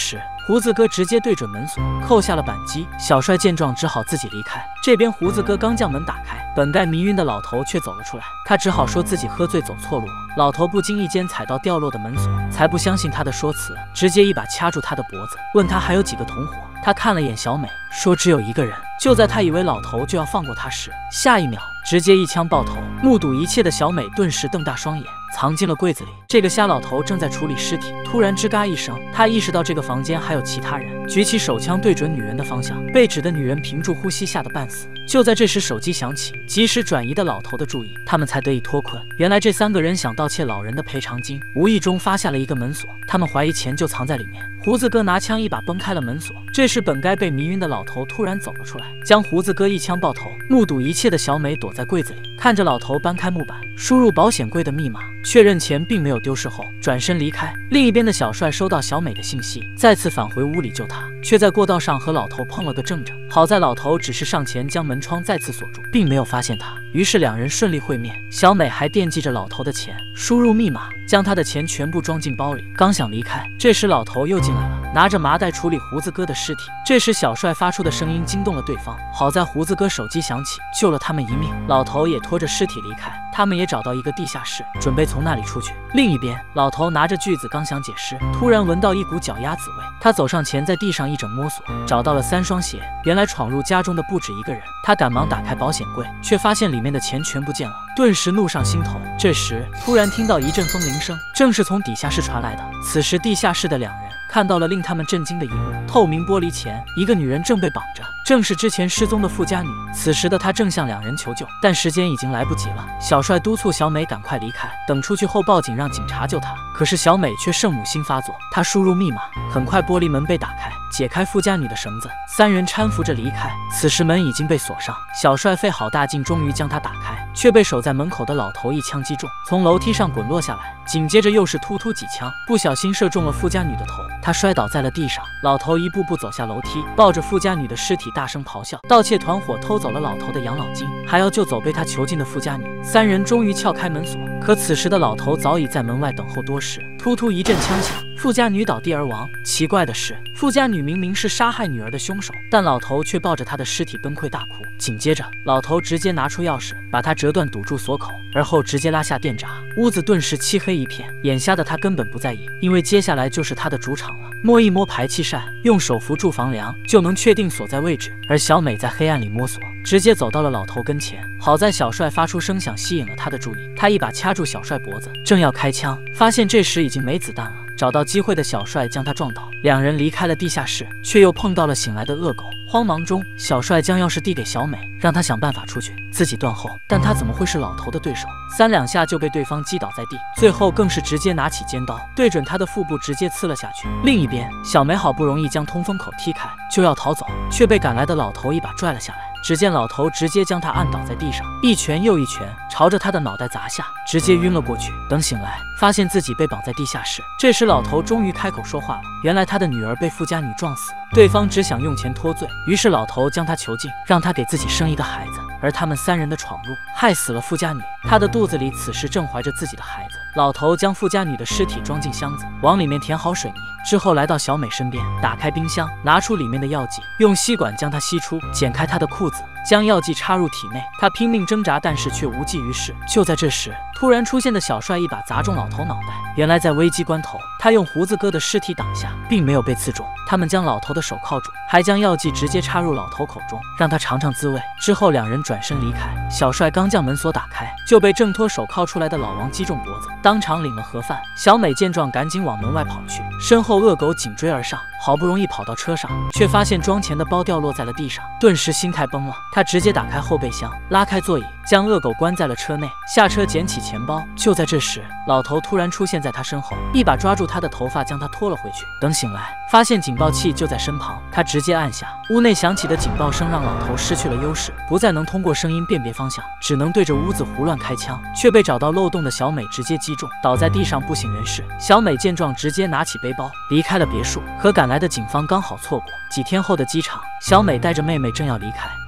胡子哥直接对准门锁扣下了扳机。小帅见状只好自己离开。这边胡子哥刚将门打开，本该迷晕的老头却走了出来，他只好说自己喝醉走错路了。老头不经意间踩到掉落的门锁，才不相信他的说辞，直接一把掐住他的脖子，问他还有几个同伙。他看了眼小美，说只有一个人。就在他以为老头就要放过他时，下一秒直接一枪爆头。目睹一切的小美顿时瞪大双眼，藏进了柜子里。这个瞎老头正在处理尸体，突然吱嘎一声，他意识到这个房间还有其他人，举起手枪对准女人的方向。被指的女人屏住呼吸，吓得半死。就在这时，手机响起，及时转移的老头的注意，他们才得以脱困。原来这三个人想盗窃老人的赔偿金，无意中发下了一个门锁，他们怀疑钱就藏在里面。胡子哥拿枪一把崩开了门锁，这时本该被迷晕的老头突然走了出来，将胡子哥一枪爆头。目睹一切的小美躲在柜子里，看着老头搬开木板，输入保险柜的密码，确认钱并没有丢失后，转身离开。另一边的小帅收到小美的信息，再次返回屋里救她，却在过道上和老头碰了个正着。好在老头只是上前将门窗再次锁住，并没有发现他，于是两人顺利会面。小美还惦记着老头的钱，输入密码，将他的钱全部装进包里，刚想离开，这时老头又进来了，拿着麻袋处理胡子哥的尸体。这时小帅发出的声音惊动了对方，好在胡子哥手机响起，救了他们一命。老头也拖着尸体离开，他们也找到一个地下室，准备从那里出去。另一边，老头拿着锯子刚想解尸，突然闻到一股脚丫子味，他走上前，在地上一整摸索，找到了三双鞋。原来闯入家中的不止一个人，他赶忙打开保险柜，却发现里面的钱全不见了，顿时怒上心头。这时突然听到一阵风铃声，正是从地下室传来的。此时地下室的两人看到了令他们震惊的一幕，透明玻璃前，一个女人正被绑着，正是之前失踪的富家女。此时的她正向两人求救，但时间已经来不及了。小帅督促小美赶快离开，等出去后报警让警察救她。可是小美却圣母心发作，她输入密码，很快玻璃门被打开，解开富家女的绳子，三人搀扶着离开。此时门已经被锁上，小帅费好大劲终于将它打开，却被守在门口的老头一枪击中，从楼梯上滚落下来。紧接着又是突突几枪，不小心射中了富家女的头，她摔倒在了地上。老头一步步走下楼梯，抱着富家女的尸体大声咆哮。盗窃团伙偷走了老头的养老金，还要救走被他囚禁的富家女。三人终于撬开门锁，可此时的老头早已在门外等候多时。突突一阵枪响，富家女倒地而亡。奇怪的是，富家女明明是杀害女儿的凶手，但老头却抱着她的尸体崩溃大哭。紧接着，老头直接拿出钥匙，把它折断堵住锁口，而后直接拉下电闸，屋子顿时漆黑一片。眼瞎的他根本不在意，因为接下来就是他的主场了。摸一摸排气扇，用手扶住房梁，就能确定所在位置。而小美在黑暗里摸索，直接走到了老头跟前。好在小帅发出声响吸引了他的注意，他一把掐住小帅脖子，正要开枪，发现这时已经没子弹了。找到机会的小帅将他撞倒，两人离开了地下室，却又碰到了醒来的恶狗。慌忙中，小帅将钥匙递给小美，让她想办法出去，自己断后。但他怎么会是老头的对手？三两下就被对方击倒在地，最后更是直接拿起尖刀，对准他的腹部直接刺了下去。另一边，小梅好不容易将通风口踢开，就要逃走，却被赶来的老头一把拽了下来。只见老头直接将他按倒在地上，一拳又一拳朝着他的脑袋砸下，直接晕了过去。等醒来，发现自己被绑在地下室。这时老头终于开口说话了，原来他的女儿被富家女撞死，对方只想用钱脱罪，于是老头将他囚禁，让他给自己生一个孩子。而他们三人的闯入，害死了富家女。她的肚子里此时正怀着自己的孩子。老头将富家女的尸体装进箱子，往里面填好水泥，之后来到小美身边，打开冰箱，拿出里面的药剂，用吸管将它吸出，剪开她的裤子，将药剂插入体内。她拼命挣扎，但是却无济于事。就在这时，突然出现的小帅一把砸中老头脑袋。原来在危机关头，他用胡子哥的尸体挡下，并没有被刺中。他们将老头的手铐住，还将药剂直接插入老头口中，让他尝尝滋味。之后两人转身离开。小帅刚将门锁打开，就被挣脱手铐出来的老王击中脖子，当场领了盒饭。小美见状，赶紧往门外跑去，身后恶狗紧追而上，好不容易跑到车上，却发现装钱的包掉落在了地上，顿时心态崩了。他直接打开后备箱，拉开座椅，将恶狗关在了车内，下车捡起钱包。就在这时，老头突然出现在他身后，一把抓住他的头发，将他拖了回去。等醒来，发现警报器就在身旁，他直接按下。屋内响起的警报声让老头失去了优势，不再能通过声音辨别方向，只能对着屋子胡乱开枪，却被找到漏洞的小美直接击中，倒在地上不省人事。小美见状，直接拿起背包离开了别墅，可赶来的警方刚好错过。几天后的机场，小美带着妹妹正要离开，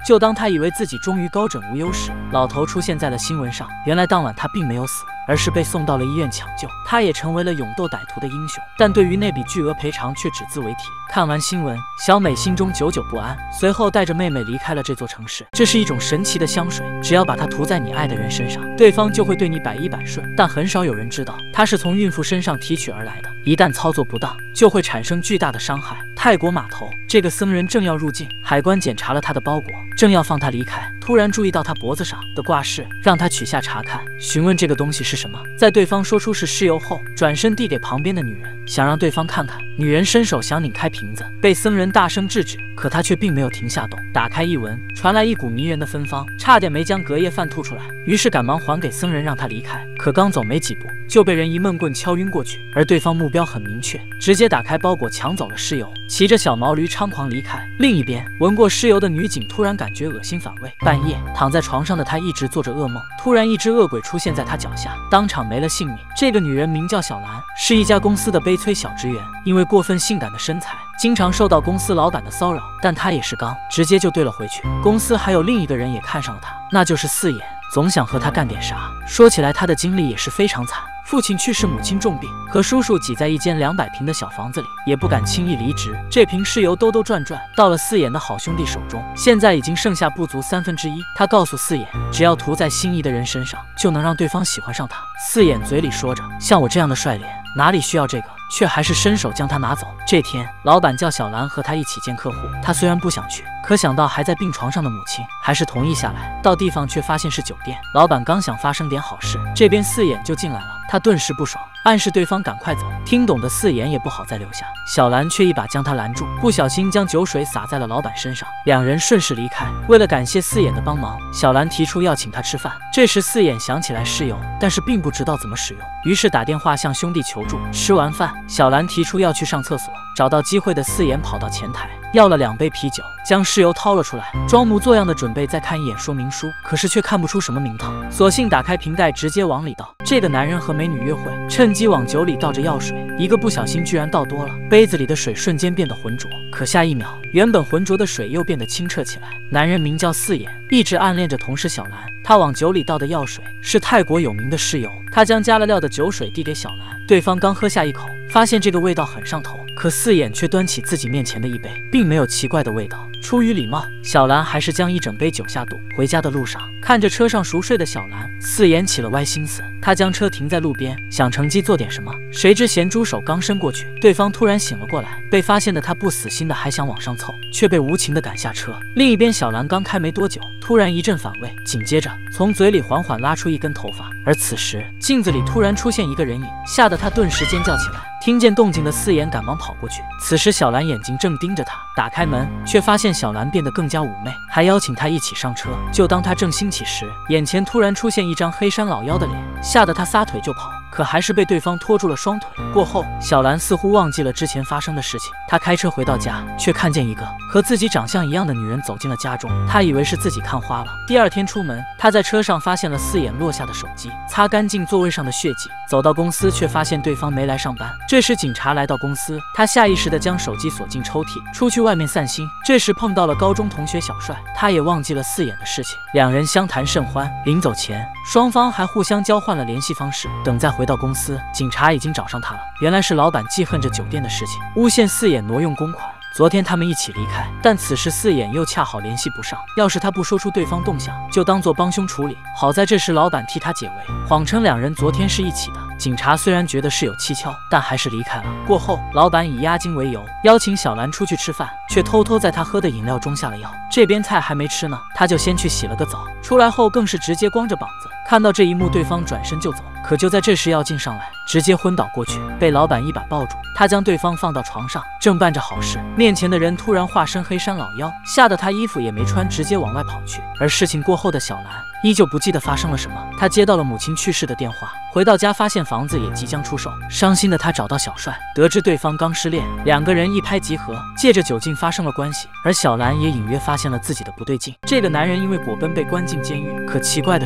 就当他以为自己终于高枕无忧时，老头出现在了新闻上。原来当晚他并没有死，而是被送到了医院抢救。他也成为了勇斗歹徒的英雄，但对于那笔巨额赔偿却只字未提。看完新闻，小美心中久久不安，随后带着妹妹离开了这座城市。这是一种神奇的香水，只要把它涂在你爱的人身上，对方就会对你百依百顺。但很少有人知道，它是从孕妇身上提取而来的，一旦操作不当，就会产生巨大的伤害。泰国码头，这个僧人正要入境，海关检查了他的包裹，正要放他离开，突然注意到他脖子上的挂饰，让他取下查看，询问这个东西是什么。在对方说出是尸油后，转身递给旁边的女人，想让对方看看。女人伸手想拧开瓶子，被僧人大声制止，可他却并没有停下动。打开一闻，传来一股迷人的芬芳，差点没将隔夜饭吐出来。于是赶忙还给僧人，让他离开。可刚走没几步，就被人一闷棍敲晕过去。而对方目标很明确，直接打开包裹抢走了尸油，骑着小毛驴猖狂离开。另一边，闻过尸油的女警突然感觉恶心反胃，半夜躺在床上的她一直做着噩梦，突然一只恶鬼出现在她脚下，当场没了性命。这个女人名叫小兰，是一家公司的悲催小职员，因为过分性感的身材，经常受到公司老板的骚扰，但她也是刚，直接就对了回去。公司还有另一个人也看上了她，那就是四眼，总想和他干点啥。说起来，他的经历也是非常惨，父亲去世，母亲重病，和叔叔挤在一间两百平的小房子里，也不敢轻易离职。这瓶尸油兜兜转转到了四眼的好兄弟手中，现在已经剩下不足三分之一。他告诉四眼，只要涂在心仪的人身上，就能让对方喜欢上他。四眼嘴里说着，像我这样的帅脸，哪里需要这个，却还是伸手将它拿走。这天，老板叫小兰和他一起见客户，他虽然不想去，可想到还在病床上的母亲，还是同意下来。到地方却发现是酒店，老板刚想发生点好事，这边四眼就进来了，他顿时不爽，暗示对方赶快走。听懂的四眼也不好再留下，小兰却一把将他拦住，不小心将酒水洒在了老板身上，两人顺势离开。为了感谢四眼的帮忙，小兰提出要请他吃饭。这时四眼想起来尸油，但是并不知道怎么使用，于是打电话向兄弟求助。吃完饭，小兰提出要去上厕所，找到机会的四眼跑到前台，要了两杯啤酒，将尸油掏了出来，装模作样的准备再看一眼说明书，可是却看不出什么名堂，索性打开瓶盖直接往里倒。这个男人和美女约会，趁机往酒里倒着药水，一个不小心居然倒多了，杯子里的水瞬间变得浑浊，可下一秒，原本浑浊的水又变得清澈起来。男人名叫四眼，一直暗恋着同事小兰，他往酒里倒的药水是泰国有名的尸油，他将加了料的酒水递给小兰，对方刚喝下一口，发现这个味道很上头，可四眼却端起自己面前的一杯，并没有奇怪的味道。出于礼貌，小兰还是将一整杯酒下肚。回家的路上，看着车上熟睡的小兰，四眼起了歪心思，他将车停在路边，想乘机做点什么，谁知咸猪手刚伸过去，对方突然醒了过来，被发现的他不死心的还想往上凑，却被无情的赶下车。另一边，小兰刚开没多久，突然一阵反胃，紧接着从嘴里缓缓拉出一根头发，而此时镜子里突然出现一个人影，吓得他顿时尖叫起来。听见动静的四眼赶忙跑过去，此时小兰眼睛正盯着他，打开门却发现小兰变得更加妩媚，还邀请他一起上车。就当他正兴起时，眼前突然出现一张黑山老妖的脸，吓得他撒腿就跑，可还是被对方拖住了双腿。过后，小兰似乎忘记了之前发生的事情，她开车回到家，却看见一个和自己长相一样的女人走进了家中，她以为是自己看花了。第二天出门，她在车上发现了四眼落下的手机，擦干净座位上的血迹，走到公司却发现对方没来上班。这时警察来到公司，他下意识地将手机锁进抽屉，出去外面散心。这时碰到了高中同学小帅，他也忘记了四眼的事情，两人相谈甚欢。临走前，双方还互相交换了联系方式。等再回到公司，警察已经找上他了，原来是老板记恨着酒店的事情，诬陷四眼挪用公款。昨天他们一起离开，但此时四眼又恰好联系不上，要是他不说出对方动向，就当作帮凶处理。好在这时老板替他解围，谎称两人昨天是一起的。警察虽然觉得事有蹊跷，但还是离开了。过后，老板以押金为由邀请小兰出去吃饭，却偷偷在他喝的饮料中下了药。这边菜还没吃呢，他就先去洗了个澡，出来后更是直接光着膀子。看到这一幕，对方转身就走，可就在这时药劲上来，直接昏倒过去，被老板一把抱住。他将对方放到床上，正办着好事，面前的人突然化身黑山老妖，吓得他衣服也没穿，直接往外跑去。而事情过后的小兰依旧不记得发生了什么。他接到了母亲去世的电话，回到家发现房子也即将出售，伤心的他找到小帅，得知对方刚失恋，两个人一拍即合，借着酒劲发生了关系。而小兰也隐约发现了自己的不对劲，这个男人因为果奔被关进监狱，可奇怪的是，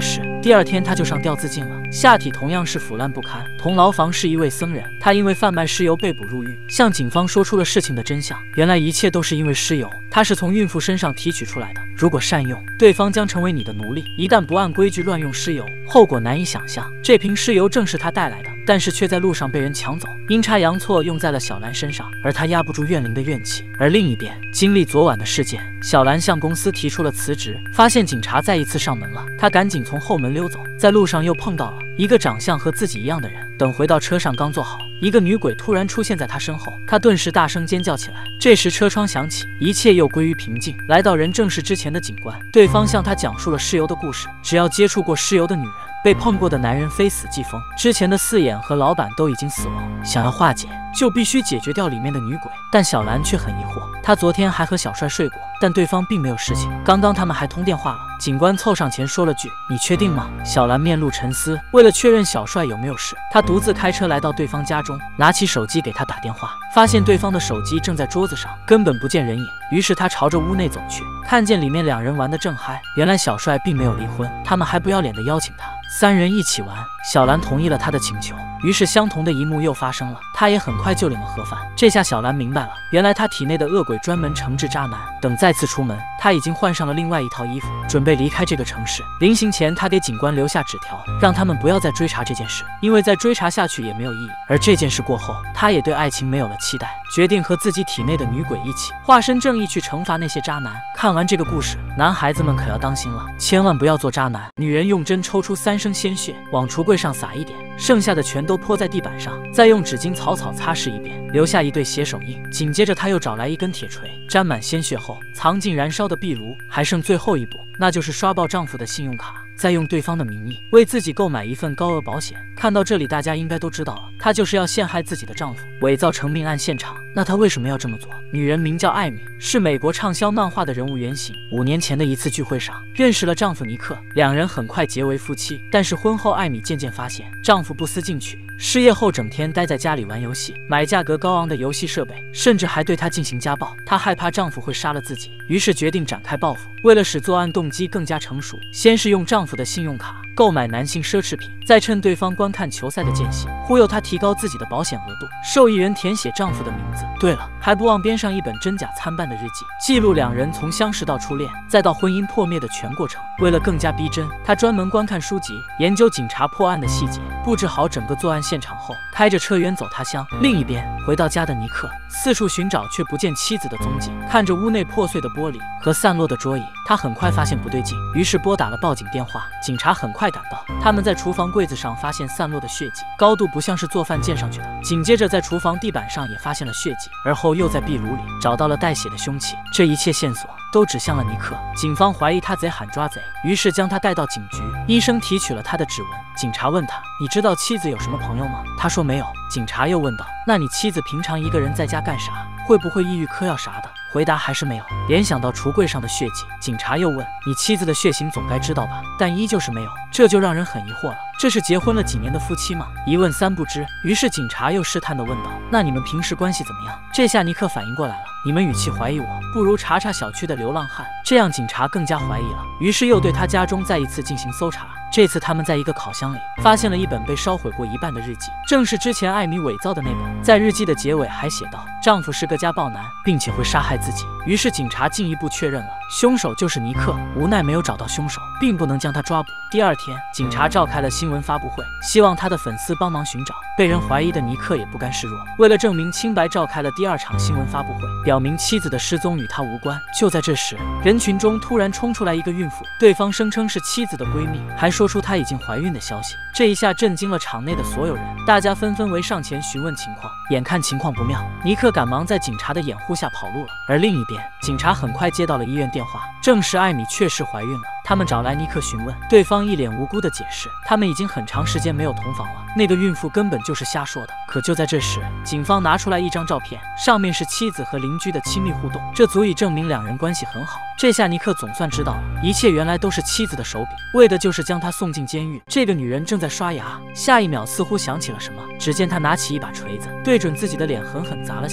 第二天他就上吊自尽了，下体同样是腐烂不堪。同牢房是一位僧人，他因为贩卖尸油被捕入狱，向警方说出了事情的真相。原来一切都是因为尸油，他是从孕妇身上提取出来的。如果善用，对方将成为你的奴隶；一旦不按规矩乱用尸油，后果难以想象。这瓶尸油正是他带来的，但是却在路上被人抢走，阴差阳错用在了小兰身上，而他压不住怨灵的怨气。而另一边，经历昨晚的事件，小兰向公司提出了辞职，发现警察再一次上门了，她赶紧从后门溜走，在路上又碰到了一个长相和自己一样的人。等回到车上刚坐好，一个女鬼突然出现在他身后，他顿时大声尖叫起来。这时车窗响起，一切又归于平静。来到人正是之前的警官，对方向他讲述了尸油的故事。只要接触过尸油的女人，被碰过的男人非死即疯。之前的四眼和老板都已经死亡，想要化解就必须解决掉里面的女鬼。但小兰却很疑惑，她昨天还和小帅睡过，但对方并没有事情。刚刚他们还通电话了。警官凑上前说了句：“你确定吗？”小兰面露沉思，为了确认小帅有没有事，她独自开车来到对方家中，拿起手机给他打电话，发现对方的手机正在桌子上，根本不见人影。于是他朝着屋内走去，看见里面两人玩得正嗨。原来小帅并没有离婚，他们还不要脸地邀请他三人一起玩。小兰同意了他的请求，于是相同的一幕又发生了，他也很快就领了盒饭。这下小兰明白了，原来他体内的恶鬼专门惩治渣男。等再次出门，他已经换上了另外一套衣服，准备离开这个城市。临行前，他给警官留下纸条，让他们不要再追查这件事，因为再追查下去也没有意义。而这件事过后，他也对爱情没有了期待，决定和自己体内的女鬼一起化身正义去惩罚那些渣男。看完这个故事，男孩子们可要当心了，千万不要做渣男。女人用针抽出三升鲜血，往橱柜上撒一点，剩下的全都泼在地板上，再用纸巾草草擦拭一遍，留下一对血手印。紧接着他又找来一根铁锤，沾满鲜血后藏进燃烧的壁炉。还剩最后一步，那就是刷爆丈夫的信用卡，再用对方的名义为自己购买一份高额保险。看到这里，大家应该都知道了，她就是要陷害自己的丈夫，伪造成命案现场。那她为什么要这么做？女人名叫艾米，是美国畅销漫画的人物原型。五年前的一次聚会上，认识了丈夫尼克，两人很快结为夫妻。但是婚后，艾米渐渐发现丈夫不思进取，失业后整天待在家里玩游戏，买价格高昂的游戏设备，甚至还对她进行家暴。她害怕丈夫会杀了自己，于是决定展开报复。为了使作案动机更加成熟，先是用丈夫的信用卡购买男性奢侈品，再趁对方观看球赛的间隙，忽悠他提高自己的保险额度。受益人填写丈夫的名字。对了，还不忘编上一本真假参半的日记，记录两人从相识到初恋，再到婚姻破灭的全过程。为了更加逼真，他专门观看书籍，研究警察破案的细节，布置好整个作案现场后，开着车远走他乡。另一边，回到家的尼克四处寻找，却不见妻子的踪迹。看着屋内破碎的玻璃和散落的桌椅，他很快发现不对劲，于是拨打了报警电话。警察很快赶到，他们在厨房柜子上发现散落的血迹，高度不像是做饭溅上去的。紧接着在厨房地板上也发现了血迹，而后又在壁炉里找到了带血的凶器。这一切线索都指向了尼克，警方怀疑他贼喊抓贼，于是将他带到警局。医生提取了他的指纹。警察问他：“你知道妻子有什么朋友吗？”他说没有。警察又问道：“那你妻子平常一个人在家干啥？会不会抑郁嗑药啥的？”回答还是没有。联想到橱柜上的血迹，警察又问：“你妻子的血型总该知道吧？”但依旧是没有，这就让人很疑惑了。这是结婚了几年的夫妻吗？一问三不知。于是警察又试探地问道：“那你们平时关系怎么样？”这下尼克反应过来了，你们语气怀疑我，不如查查小区的流浪汉。这样警察更加怀疑了，于是又对他家中再一次进行搜查。这次他们在一个烤箱里发现了一本被烧毁过一半的日记，正是之前艾米伪造的那本。在日记的结尾还写道：“丈夫是个家暴男，并且会杀害自己。”于是警察进一步确认了凶手就是尼克。无奈没有找到凶手，并不能将他抓捕。第二天，警察召开了新闻发布会，希望他的粉丝帮忙寻找。被人怀疑的尼克也不甘示弱，为了证明清白，召开了第二场新闻发布会，表明妻子的失踪与他无关。就在这时，人群中突然冲出来一个孕妇，对方声称是妻子的闺蜜，还说出她已经怀孕的消息。这一下震惊了场内的所有人，大家纷纷围上前询问情况。眼看情况不妙，尼克赶忙在警察的掩护下跑路了。而另一边，警察很快接到了医院电话，证实艾米确实怀孕了。他们找来尼克询问，对方一脸无辜的解释，他们已经很长时间没有同房了，那个孕妇根本就是瞎说的。可就在这时，警方拿出来一张照片，上面是妻子和邻居的亲密互动，这足以证明两人关系很好。这下尼克总算知道了，一切原来都是妻子的手笔，为的就是将她送进监狱。这个女人正在刷牙，下一秒似乎想起了什么，只见她拿起一把锤子，对准自己的脸狠狠砸了下去。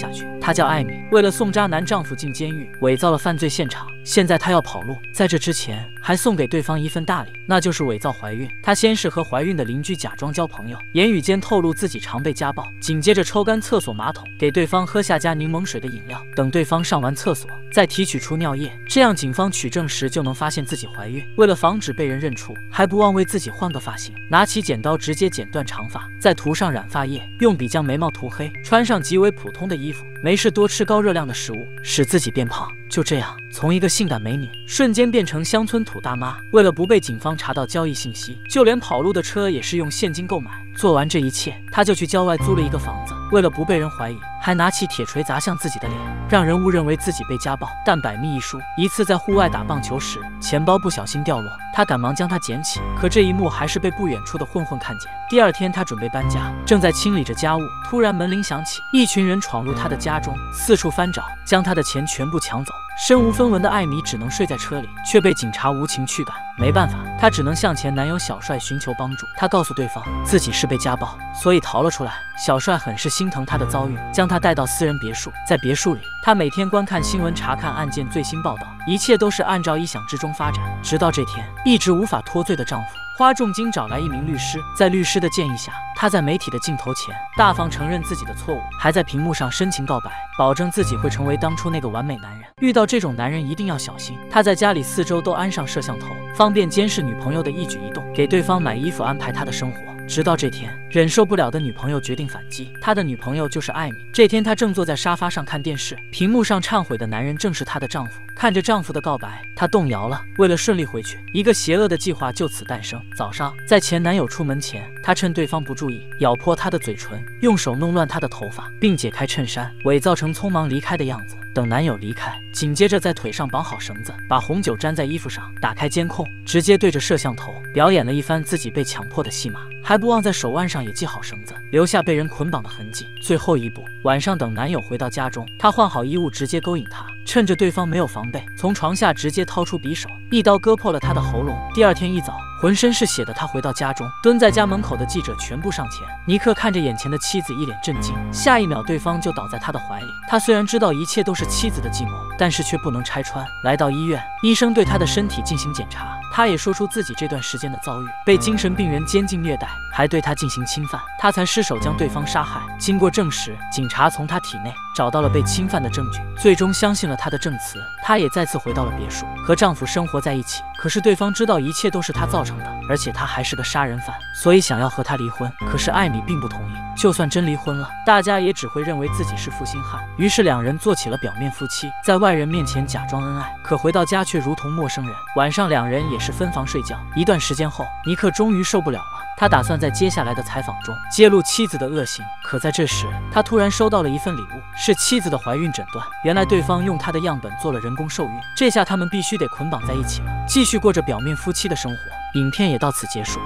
她叫艾米，为了送渣男丈夫进监狱，伪造了犯罪现场。现在她要跑路，在这之前还送给对方一份大礼，那就是伪造怀孕。她先是和怀孕的邻居假装交朋友，言语间透露自己常被家暴，紧接着抽干厕所马桶，给对方喝下加柠檬水的饮料，等对方上完厕所再提取出尿液，这样警方取证时就能发现自己怀孕。为了防止被人认出，还不忘为自己换个发型，拿起剪刀直接剪断长发，再涂上染发液，用笔将眉毛涂黑，穿上极为普通的衣服，没事多吃高热量的食物，使自己变胖。就这样，从一个性感美女瞬间变成乡村土大妈。为了不被警方查到交易信息，就连跑路的车也是用现金购买。做完这一切，她就去郊外租了一个房子，为了不被人怀疑，还拿起铁锤砸向自己的脸，让人误认为自己被家暴。但百密一疏，一次在户外打棒球时，钱包不小心掉落，她赶忙将它捡起，可这一幕还是被不远处的混混看见。第二天，她准备搬家，正在清理着家务，突然门铃响起，一群人闯入她的家中，四处翻找，将她的钱全部抢走。身无分文的艾米只能睡在车里，却被警察无情驱赶。没办法，她只能向前男友小帅寻求帮助。她告诉对方自己是被家暴，所以逃了出来。小帅很是心疼她的遭遇，将她带到私人别墅。在别墅里，她每天观看新闻，查看案件最新报道，一切都是按照意想之中发展。直到这天，一直无法脱罪的丈夫花重金找来一名律师，在律师的建议下，她在媒体的镜头前大方承认自己的错误，还在屏幕上深情告白，保证自己会成为当初那个完美男人。遇到这种男人一定要小心。她在家里四周都安上摄像头，方便监视女朋友的一举一动，给对方买衣服，安排她的生活。直到这天，忍受不了的女朋友决定反击。他的女朋友就是艾米。这天，她正坐在沙发上看电视，屏幕上忏悔的男人正是她的丈夫。看着丈夫的告白，她动摇了。为了顺利回去，一个邪恶的计划就此诞生。早上，在前男友出门前，她趁对方不注意，咬破他的嘴唇，用手弄乱他的头发，并解开衬衫，伪造成匆忙离开的样子。等男友离开，紧接着在腿上绑好绳子，把红酒沾在衣服上，打开监控，直接对着摄像头表演了一番自己被强迫的戏码，还不忘在手腕上也系好绳子，留下被人捆绑的痕迹。最后一步，晚上等男友回到家中，她换好衣物，直接勾引他，趁着对方没有防备，从床下直接掏出匕首，一刀割破了他的喉咙。第二天一早，浑身是血的他回到家中，蹲在家门口的记者全部上前。尼克看着眼前的妻子，一脸震惊，下一秒对方就倒在他的怀里。他虽然知道一切都是妻子的计谋，但是却不能拆穿。来到医院，医生对他的身体进行检查，他也说出自己这段时间的遭遇，被精神病人监禁虐待，还对他进行侵犯，他才失手将对方杀害。经过证实，警察从他体内找到了被侵犯的证据，最终相信了他的证词。她也再次回到了别墅，和丈夫生活在一起。可是对方知道一切都是他造成的，而且他还是个杀人犯，所以想要和他离婚。可是艾米并不同意，就算真离婚了，大家也只会认为自己是负心汉。于是两人做起了表面夫妻，在外人面前假装恩爱，可回到家却如同陌生人。晚上两人也是分房睡觉。一段时间后，尼克终于受不了了，他打算在接下来的采访中揭露妻子的恶行。可在这时，他突然收到了一份礼物，是妻子的怀孕诊断。原来对方用他的样本做了人工受孕，这下他们必须得捆绑在一起了，继续过着表面夫妻的生活。影片也到此结束。